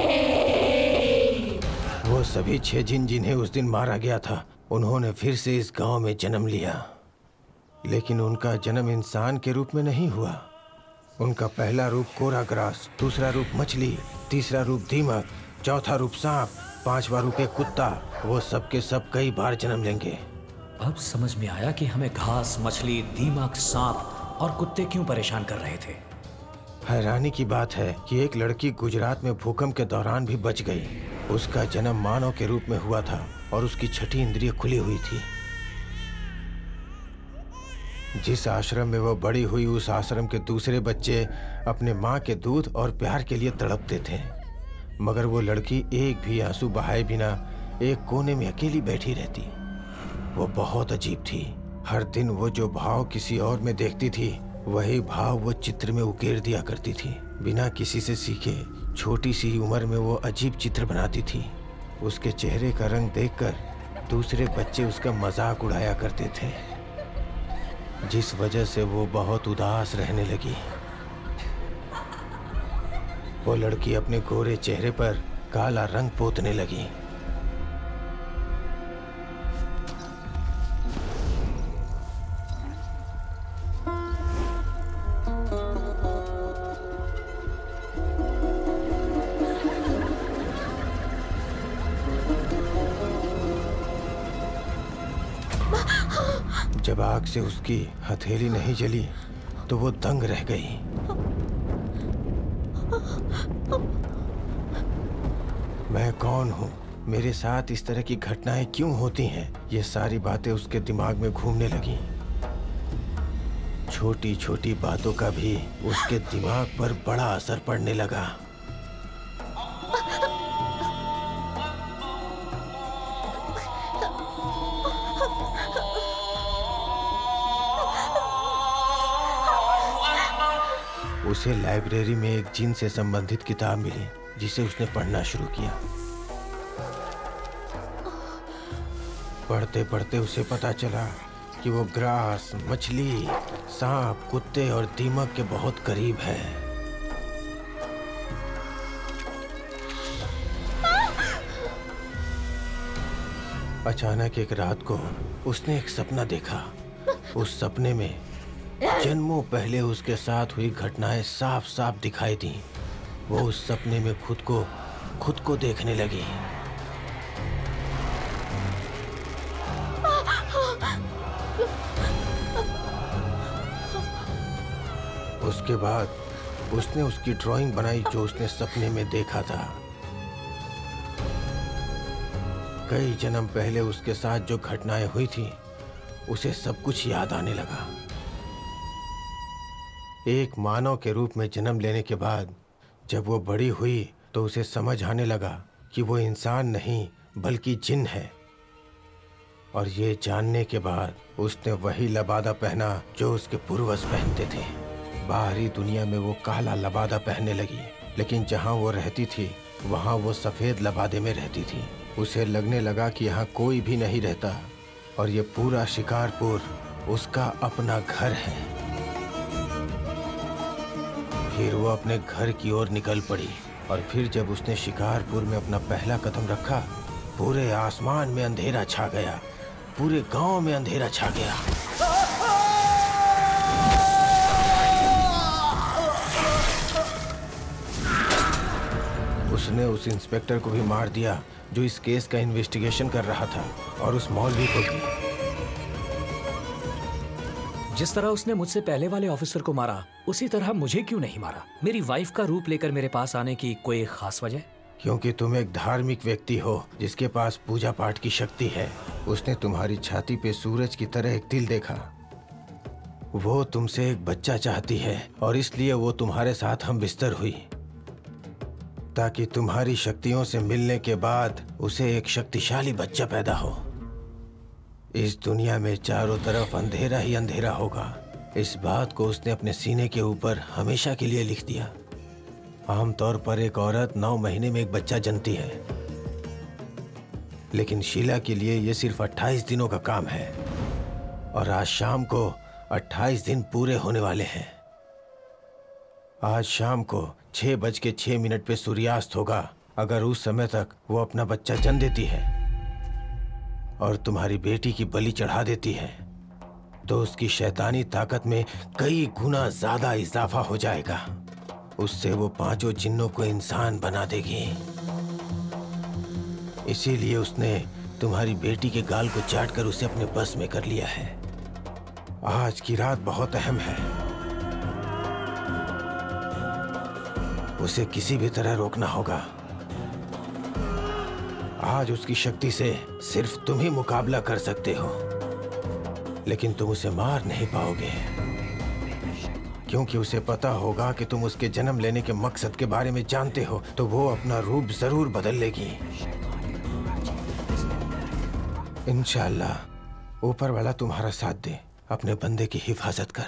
वो सभी 6 जिन जिन्हें उस दिन मारा गया था, उन्होंने फिर से इस गांव में जन्म लिया, लेकिन उनका जन्म इंसान के रूप में नहीं हुआ। उनका पहला रूप कोरा ग्रास, दूसरा रूप मछली, तीसरा रूप दीमक, चौथा रूप सांप, 5वां रूप एक कुत्ता। वो सब के सब कई बार जन्म लेंगे। अब समझ में आया कि हमें घास, मछली, दीमक, सांप और कुत्ते क्यों परेशान कर रहे थे। हैरानी की बात है कि एक लड़की गुजरात में भूकंप के दौरान भी बच गई। उसका जन्म मानव के रूप में हुआ था और उसकी 6ठी इंद्रिय खुली हुई थी। जिस आश्रम में वो बड़ी हुई, उस आश्रम के दूसरे बच्चे अपने माँ के दूध और प्यार के लिए तड़पते थे, मगर वो लड़की एक भी आंसू बहाए बिना एक कोने में अकेली बैठी रहती। वो बहुत अजीब थी। हर दिन वो जो भाव किसी और में देखती थी, वही भाव वो चित्र में उकेर दिया करती थी। बिना किसी से सीखे छोटी सी उम्र में वो अजीब चित्र बनाती थी। उसके चेहरे का रंग देखकर दूसरे बच्चे उसका मजाक उड़ाया करते थे, जिस वजह से वो बहुत उदास रहने लगी। वो लड़की अपने गोरे चेहरे पर काला रंग पोतने लगी। जब आग से उसकी हथेली नहीं जली तो वो दंग रह गई। मैं कौन हूँ? मेरे साथ इस तरह की घटनाएं क्यों होती हैं? ये सारी बातें उसके दिमाग में घूमने लगी। छोटी छोटी बातों का भी उसके दिमाग पर बड़ा असर पड़ने लगा। उसे लाइब्रेरी में एक जिन से संबंधित किताब मिली, जिसे उसने पढ़ना शुरू किया। पढ़ते पढ़ते उसे पता चला कि वो ग्रास, मछली, सांप, कुत्ते और दीमक के बहुत करीब है। अचानक एक रात को उसने एक सपना देखा। उस सपने में जन्मों पहले उसके साथ हुई घटनाएं साफ साफ दिखाई दी। वो उस सपने में खुद को देखने लगी। उसके बाद उसने उसकी ड्राइंग बनाई जो उसने सपने में देखा था। कई जन्म पहले उसके साथ जो घटनाएं हुई थी, उसे सब कुछ याद आने लगा। एक मानव के रूप में जन्म लेने के बाद जब वो बड़ी हुई तो उसे समझ आने लगा कि वो इंसान नहीं बल्कि जिन है। और ये जानने के बाद उसने वही लबादा पहना जो उसके पूर्वज पहनते थे। बाहरी दुनिया में वो काला लबादा पहनने लगी, लेकिन जहाँ वो रहती थी वहाँ वो सफ़ेद लबादे में रहती थी। उसे लगने लगा कि यहाँ कोई भी नहीं रहता और ये पूरा शिकारपुर उसका अपना घर है। फिर वो अपने घर की ओर निकल पड़ी और फिर जब उसने शिकारपुर में अपना पहला कदम रखा, पूरे आसमान में अंधेरा छा गया, पूरे गांव में अंधेरा छा गया। उसने उस इंस्पेक्टर को भी मार दिया जो इस केस का इन्वेस्टिगेशन कर रहा था, और उस मौलवी को भी। जिस तरह उसने मुझसे पहले वाले ऑफिसर को मारा, उसी तरह मुझे क्यों नहीं मारा? मेरी वाइफ का रूप लेकर मेरे पास आने की कोई खास वजह? क्योंकि तुम एक धार्मिक व्यक्ति हो जिसके पास पूजा पाठ की शक्ति है। उसने तुम्हारी छाती पे सूरज की तरह एक तिल देखा। वो तुमसे एक बच्चा चाहती है और इसलिए वो तुम्हारे साथ हम बिस्तर हुई, ताकि तुम्हारी शक्तियों से मिलने के बाद उसे एक शक्तिशाली बच्चा पैदा हो। इस दुनिया में चारों तरफ अंधेरा ही अंधेरा होगा। इस बात को उसने अपने सीने के ऊपर हमेशा के लिए लिख दिया। आमतौर पर एक औरत 9 महीने में एक बच्चा जनती है, लेकिन शीला के लिए ये सिर्फ 28 दिनों का काम है और आज शाम को 28 दिन पूरे होने वाले हैं। आज शाम को 6:06 पे सूर्यास्त होगा। अगर उस समय तक वो अपना बच्चा जन्म देती है और तुम्हारी बेटी की बलि चढ़ा देती है तो उसकी शैतानी ताकत में कई गुना ज्यादा इजाफा हो जाएगा। उससे वो 5 जिन्नों को इंसान बना देगी। इसीलिए उसने तुम्हारी बेटी के गाल को चाटकर उसे अपने बस में कर लिया है। आज की रात बहुत अहम है। उसे किसी भी तरह रोकना होगा। आज उसकी शक्ति से सिर्फ तुम ही मुकाबला कर सकते हो, लेकिन तुम उसे मार नहीं पाओगे क्योंकि उसे पता होगा कि तुम उसके जन्म लेने के मकसद के बारे में जानते हो, तो वो अपना रूप जरूर बदल लेगी। इंशाअल्लाह ऊपर वाला तुम्हारा साथ दे। अपने बंदे की हिफाजत कर।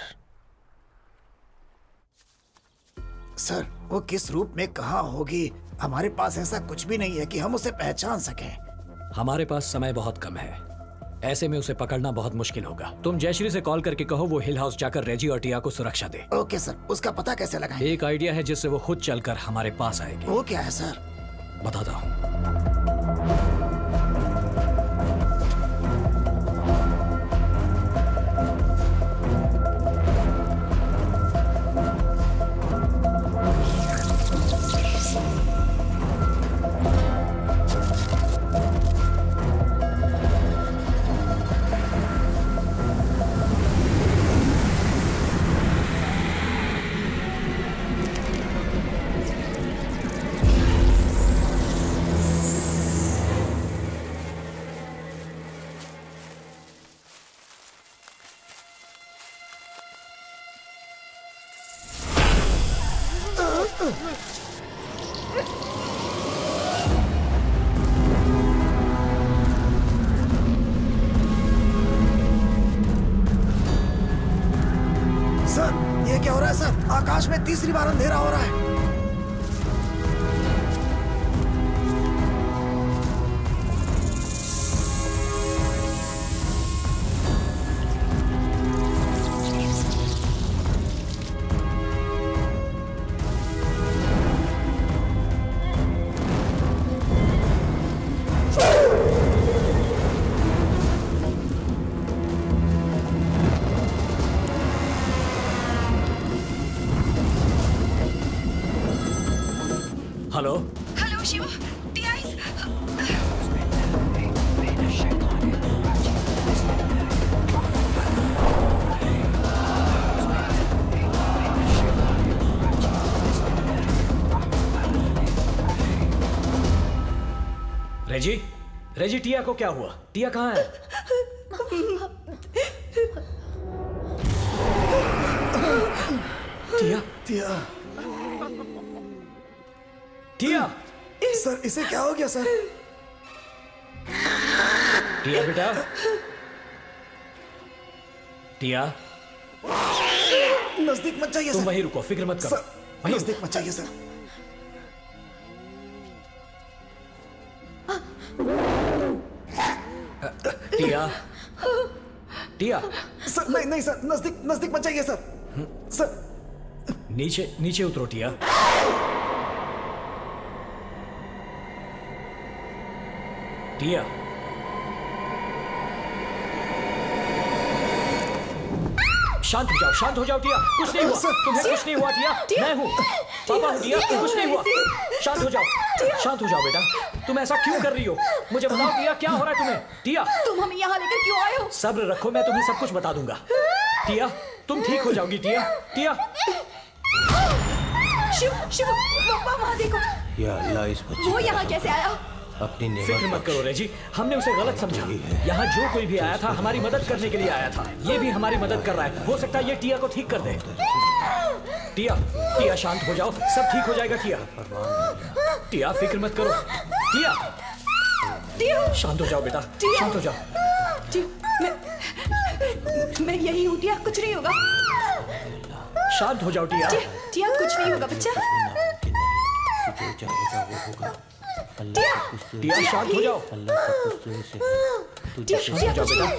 सर, वो किस रूप में कहाँ होगी? हमारे पास ऐसा कुछ भी नहीं है कि हम उसे पहचान सकें। हमारे पास समय बहुत कम है, ऐसे में उसे पकड़ना बहुत मुश्किल होगा। तुम जयश्री से कॉल करके कहो वो हिल हाउस जाकर रेजी और टिया को सुरक्षा दे। Okay sir. उसका पता कैसे लगाएं? एक आइडिया है जिससे वो खुद चलकर हमारे पास आएगी। वो क्या है सर? बताता हूँ। सर, ये क्या हो रहा है सर? आकाश में तीसरी बार अंधेरा हो रहा है। Hello hello Shiv, Tia Reji, Reji Tia को क्या हुआ? टिया कहाँ है? टिया, टिया, टिया। सर, इसे क्या हो गया सर? टिया बेटा, टिया नजदीक मत जाइए तुम सर। वहीं रुको, फिक्र मत करो। सर, नजदीक मत जाइए सर। टिया, टिया। सर नहीं नहीं सर, नजदीक नजदीक मत जाइए सर। सर नीचे नीचे उतरो टिया। टिया, शांत हो जाओ, शांत हो जाओ टिया। कुछ नहीं हुआ, तुम्हें कुछ नहीं हुआ टिया। मैं हूँ, पापा हूँ टिया, कुछ नहीं हुआ। शांत हो जाओ, शांत हो जाओ बेटा। तुम ऐसा क्यों कर रही हो? मुझे बताओ टिया, क्या हो रहा है तुम्हें? टिया, तुम हमें यहाँ लेकर क्यों आए हो? सब्र रखो, मैं तुम्हें सब कुछ बता दूंगा। टिया, तुम ठीक हो जाओगी टिया। टिया। शिव, शिव, पापा वहाँ देखो। या अल्लाह, इस बच्चे वो यहाँ कैसे आया? अपनी नेमत फिक्र मत करो रेजी, हमने उसे गलत समझा। यहाँ जो कोई भी आया था हमारी मदद करने के लिए आया था। ये भी हमारी मदद कर रहा है। हो सकता है ये टिया को ठीक कर दे। टिया, टिया शांत हो जाओ, सब ठीक हो जाएगा टिया। टिया फिक्र मत करो। टिया, टिया शांत हो जाओ बेटा, शांत हो जाओ। मैं यही हूँ टिया, कुछ नहीं होगा। शांत हो जाओ टिया। टिया कुछ नहीं होगा बच्चा। जो चाहेगा वो होगा। टिया शांत हो जाओ। टिया शांत हो जाओ बेटा।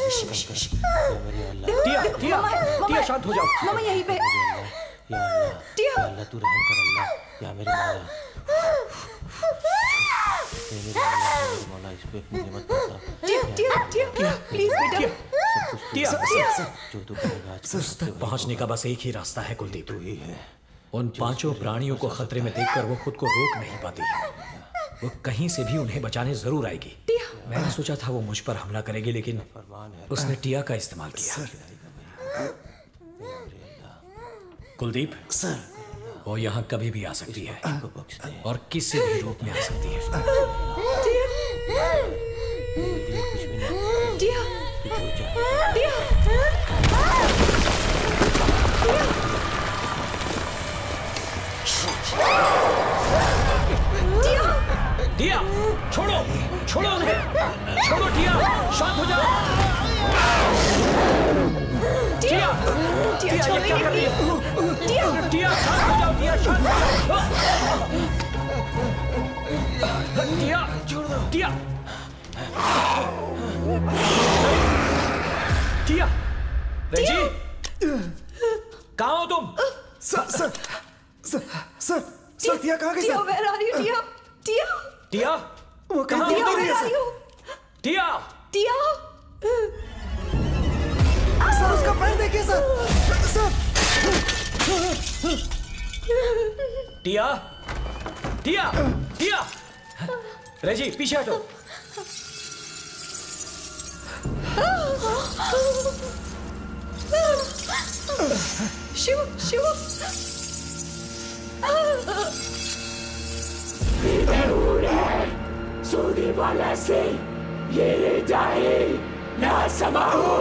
टिया टिया टिया शांत हो जाओ। मामा यहीं पे। टिया अल्लाह तू रहम कर अल्लाह, या मेरे मौला, मौला इस पे अपनी नियमत बरसा। टिया प्लीज बेटा। टिया जो तू करेगा आज तक पहुंचने का बस एक ही रास्ता है कुलदीप। तू ही है। उन पांचों प्राणियों को खतरे में देखकर वो खुद को रोक नहीं पाती। वो कहीं से भी उन्हें बचाने जरूर आएगी। मैंने सोचा था वो मुझ पर हमला करेगी, लेकिन उसने टिया का इस्तेमाल किया। कुलदीप सर, वो यहाँ कभी भी आ सकती है और किसी भी रूप में आ सकती है। टिया छोड़ो, छोड़ो उन्हें, छोड़ो टिया, शांत हो जाओ। टिया टिया ये क्या कर रही है? टिया शांत हो जाओ, टिया शांत हो जाओ। टिया छोड़ दो। टिया टिया रेजी, कहाँ हो तुम? Sir sir sir sir sir Tia कहाँ गई? टिया where are you? टिया टिया टिया वो कहाँ टिया हो रही where है are you? Tia Tia sir, उसका पैर देखिए सर। सर टिया टिया टिया रेजी पीछे हटो। शिव शिव सोने वाला से ये जाए ना समाओ।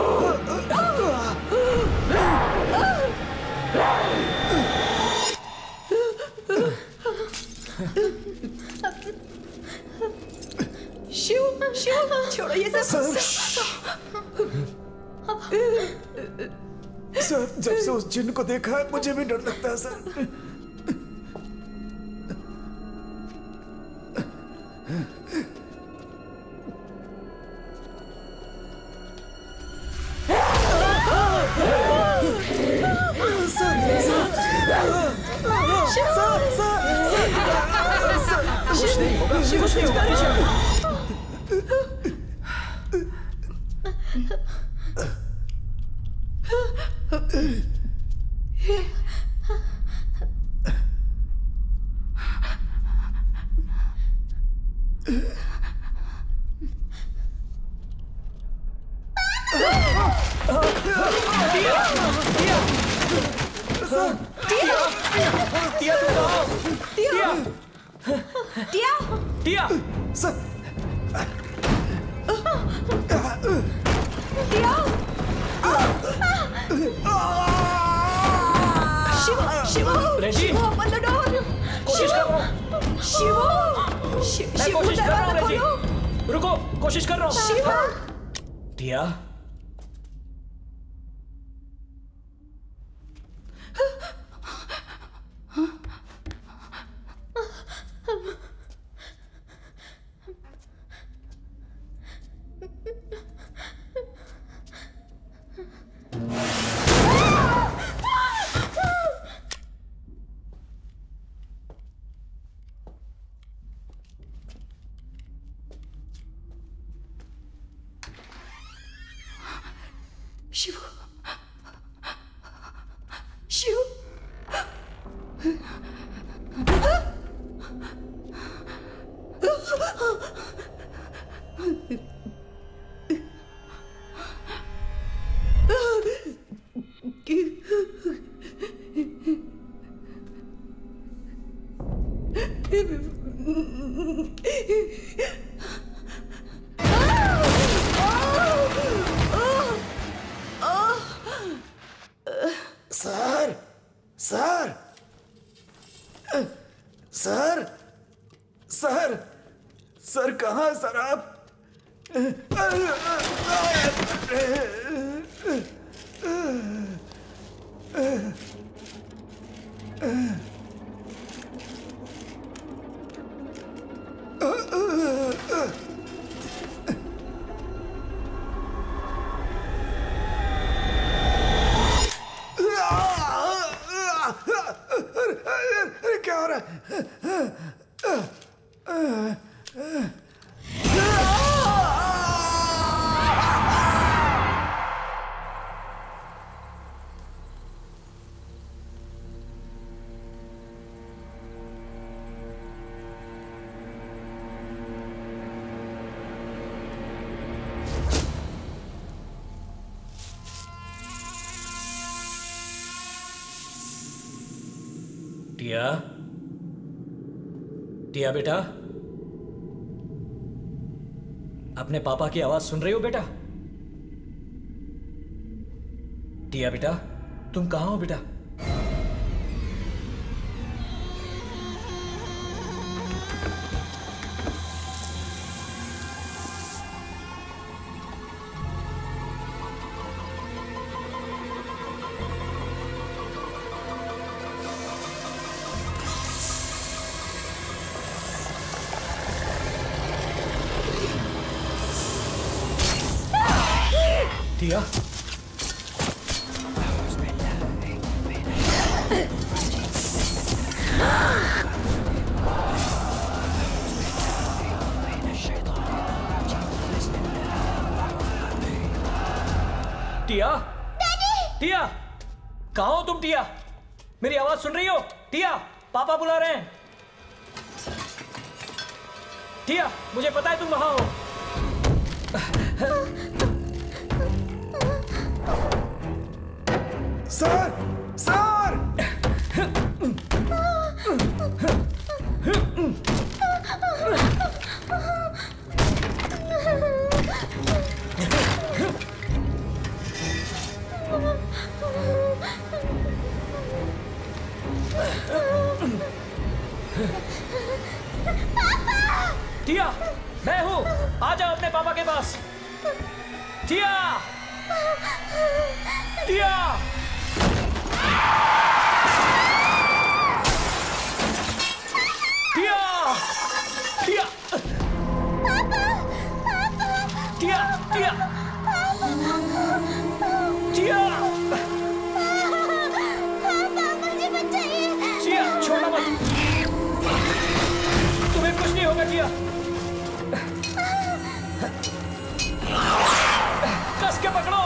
शिव शिव छोड़ो ये सब। सर, जब से उस जिन को देखा है मुझे भी डर लगता है सर। कोशिश कर रहा हूँ। Tia sir sir sir sir sir कहाँ सर आप? टिया, टिया बेटा, अपने पापा की आवाज सुन रही हो बेटा? टिया बेटा, तुम कहां हो बेटा? टिया, टिया, टिया, कहाँ हो तुम टिया? मेरी आवाज सुन रही हो? टिया, पापा बुला रहे हैं। टिया, मुझे पता है तुम वहां हो। Sir, sir! टिया, मैं हूं, आ जाओ अपने पापा के पास। टिया, टिया, टिया, टिया, टिया, टिया, टिया, टिया, छोड़ना मत, तुम्हें कुछ नहीं होगा टिया। कस के पकड़ो।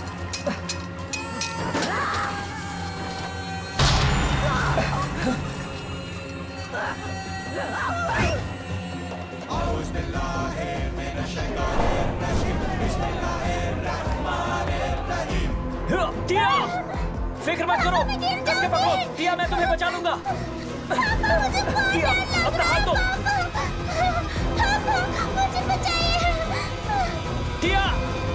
टिया, फिक्र मत करो, कस के पकड़ो। टिया, मैं तुम्हें बचा लूंगा। टिया, अपना हाथ दो। मुझे बचाइए। टिया,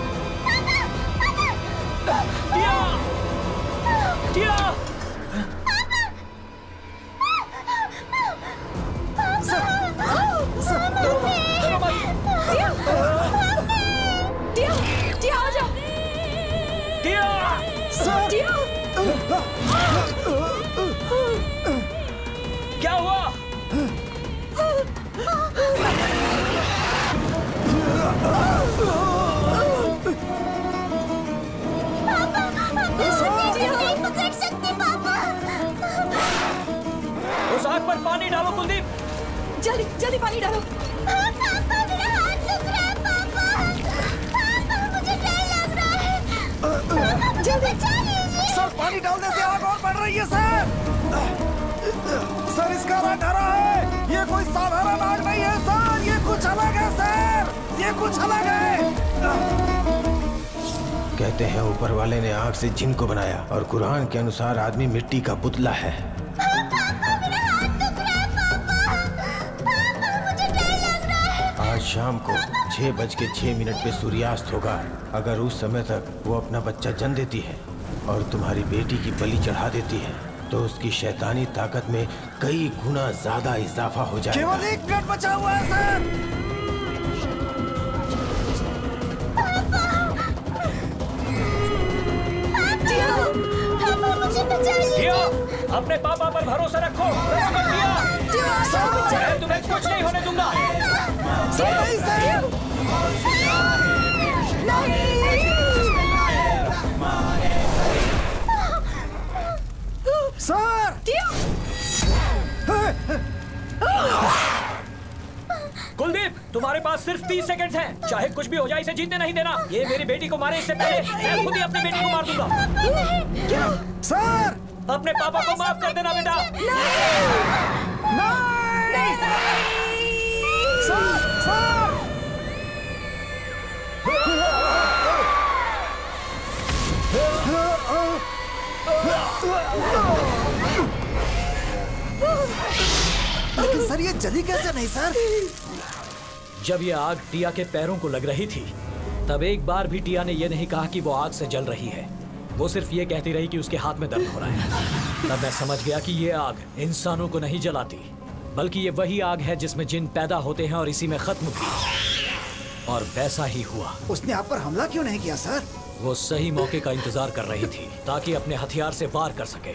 टिया, टिया, टिया, आ जाओ। टिया, टिया, क्या हुआ? नहीं पकड़ सकते पापा। उस आग पर पानी डालो कुलदीप। जल्दी जल्दी पानी डालो। पापा, मेरा हाथ दुख रहा है पापा। पापा, मुझे डर लग रहा है। जल्दी बचा लीजिए। सर, पानी डालने से आग और बढ़ रही है सर। सर, इसका रंग हरा है। ये कोई साधारण आग नहीं है सर, ये कुछ अलग है सर, ये कुछ अलग है। कहते हैं ऊपर वाले ने आग से जिन को बनाया और कुरान के अनुसार आदमी मिट्टी का पुतला है। पापा, मेरा हाथ दुख रहा है पापा। पापा, मुझे डर लग रहा है। आज शाम को 6:06 पे सूर्यास्त होगा। अगर उस समय तक वो अपना बच्चा जन्म देती है और तुम्हारी बेटी की बलि चढ़ा देती है तो उसकी शैतानी ताकत में कई गुना ज्यादा इजाफा हो जाएगा। केवल एक मिनट बचा हुआ है सर। पापा, मुझे बचा लीजिए। टिया, अपने पापा पर भरोसा रखो। टिया, मैं तुम्हें कुछ नहीं होने दूंगा। सर, नहीं सर। सर, कुलदीप, तुम्हारे पास सिर्फ 30 सेकंड्स हैं। चाहे कुछ भी हो जाए, इसे जीतने नहीं देना। ये मेरी बेटी को मारे इससे पहले मैं खुद ही अपनी बेटी को मार दूंगा। क्या? सर, अपने पापा को माफ कर देना बेटा। Sir, sir. सर ये जली कैसे नहीं सर? जब ये आग टिया के पैरों को लग रही थी तब एक बार भी टिया ने यह नहीं कहा कि वो आग से जल रही है। वो सिर्फ ये कहती रही कि उसके हाथ में दर्द हो रहा है। तब मैं समझ गया कि ये आग इंसानों को नहीं जलाती, बल्कि ये वही आग है जिसमें जिन पैदा होते हैं और इसी में खत्म भी। और वैसा ही हुआ। उसने आप पर हमला क्यों नहीं किया सर? वो सही मौके का इंतजार कर रही थी ताकि अपने हथियार से वार कर सके।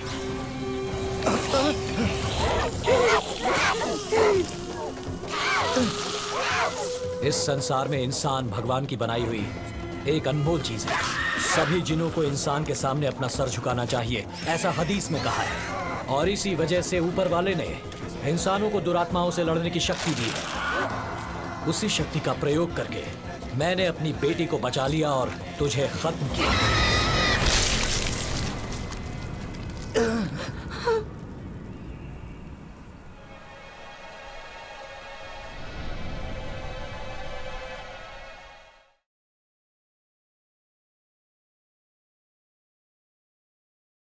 इस संसार में इंसान भगवान की बनाई हुई एक अनमोल चीज है। सभी जिनों को इंसान के सामने अपना सर झुकाना चाहिए, ऐसा हदीस में कहा है। और इसी वजह से ऊपर वाले ने इंसानों को दुरात्माओं से लड़ने की शक्ति दी है। उसी शक्ति का प्रयोग करके मैंने अपनी बेटी को बचा लिया और तुझे खत्म किया।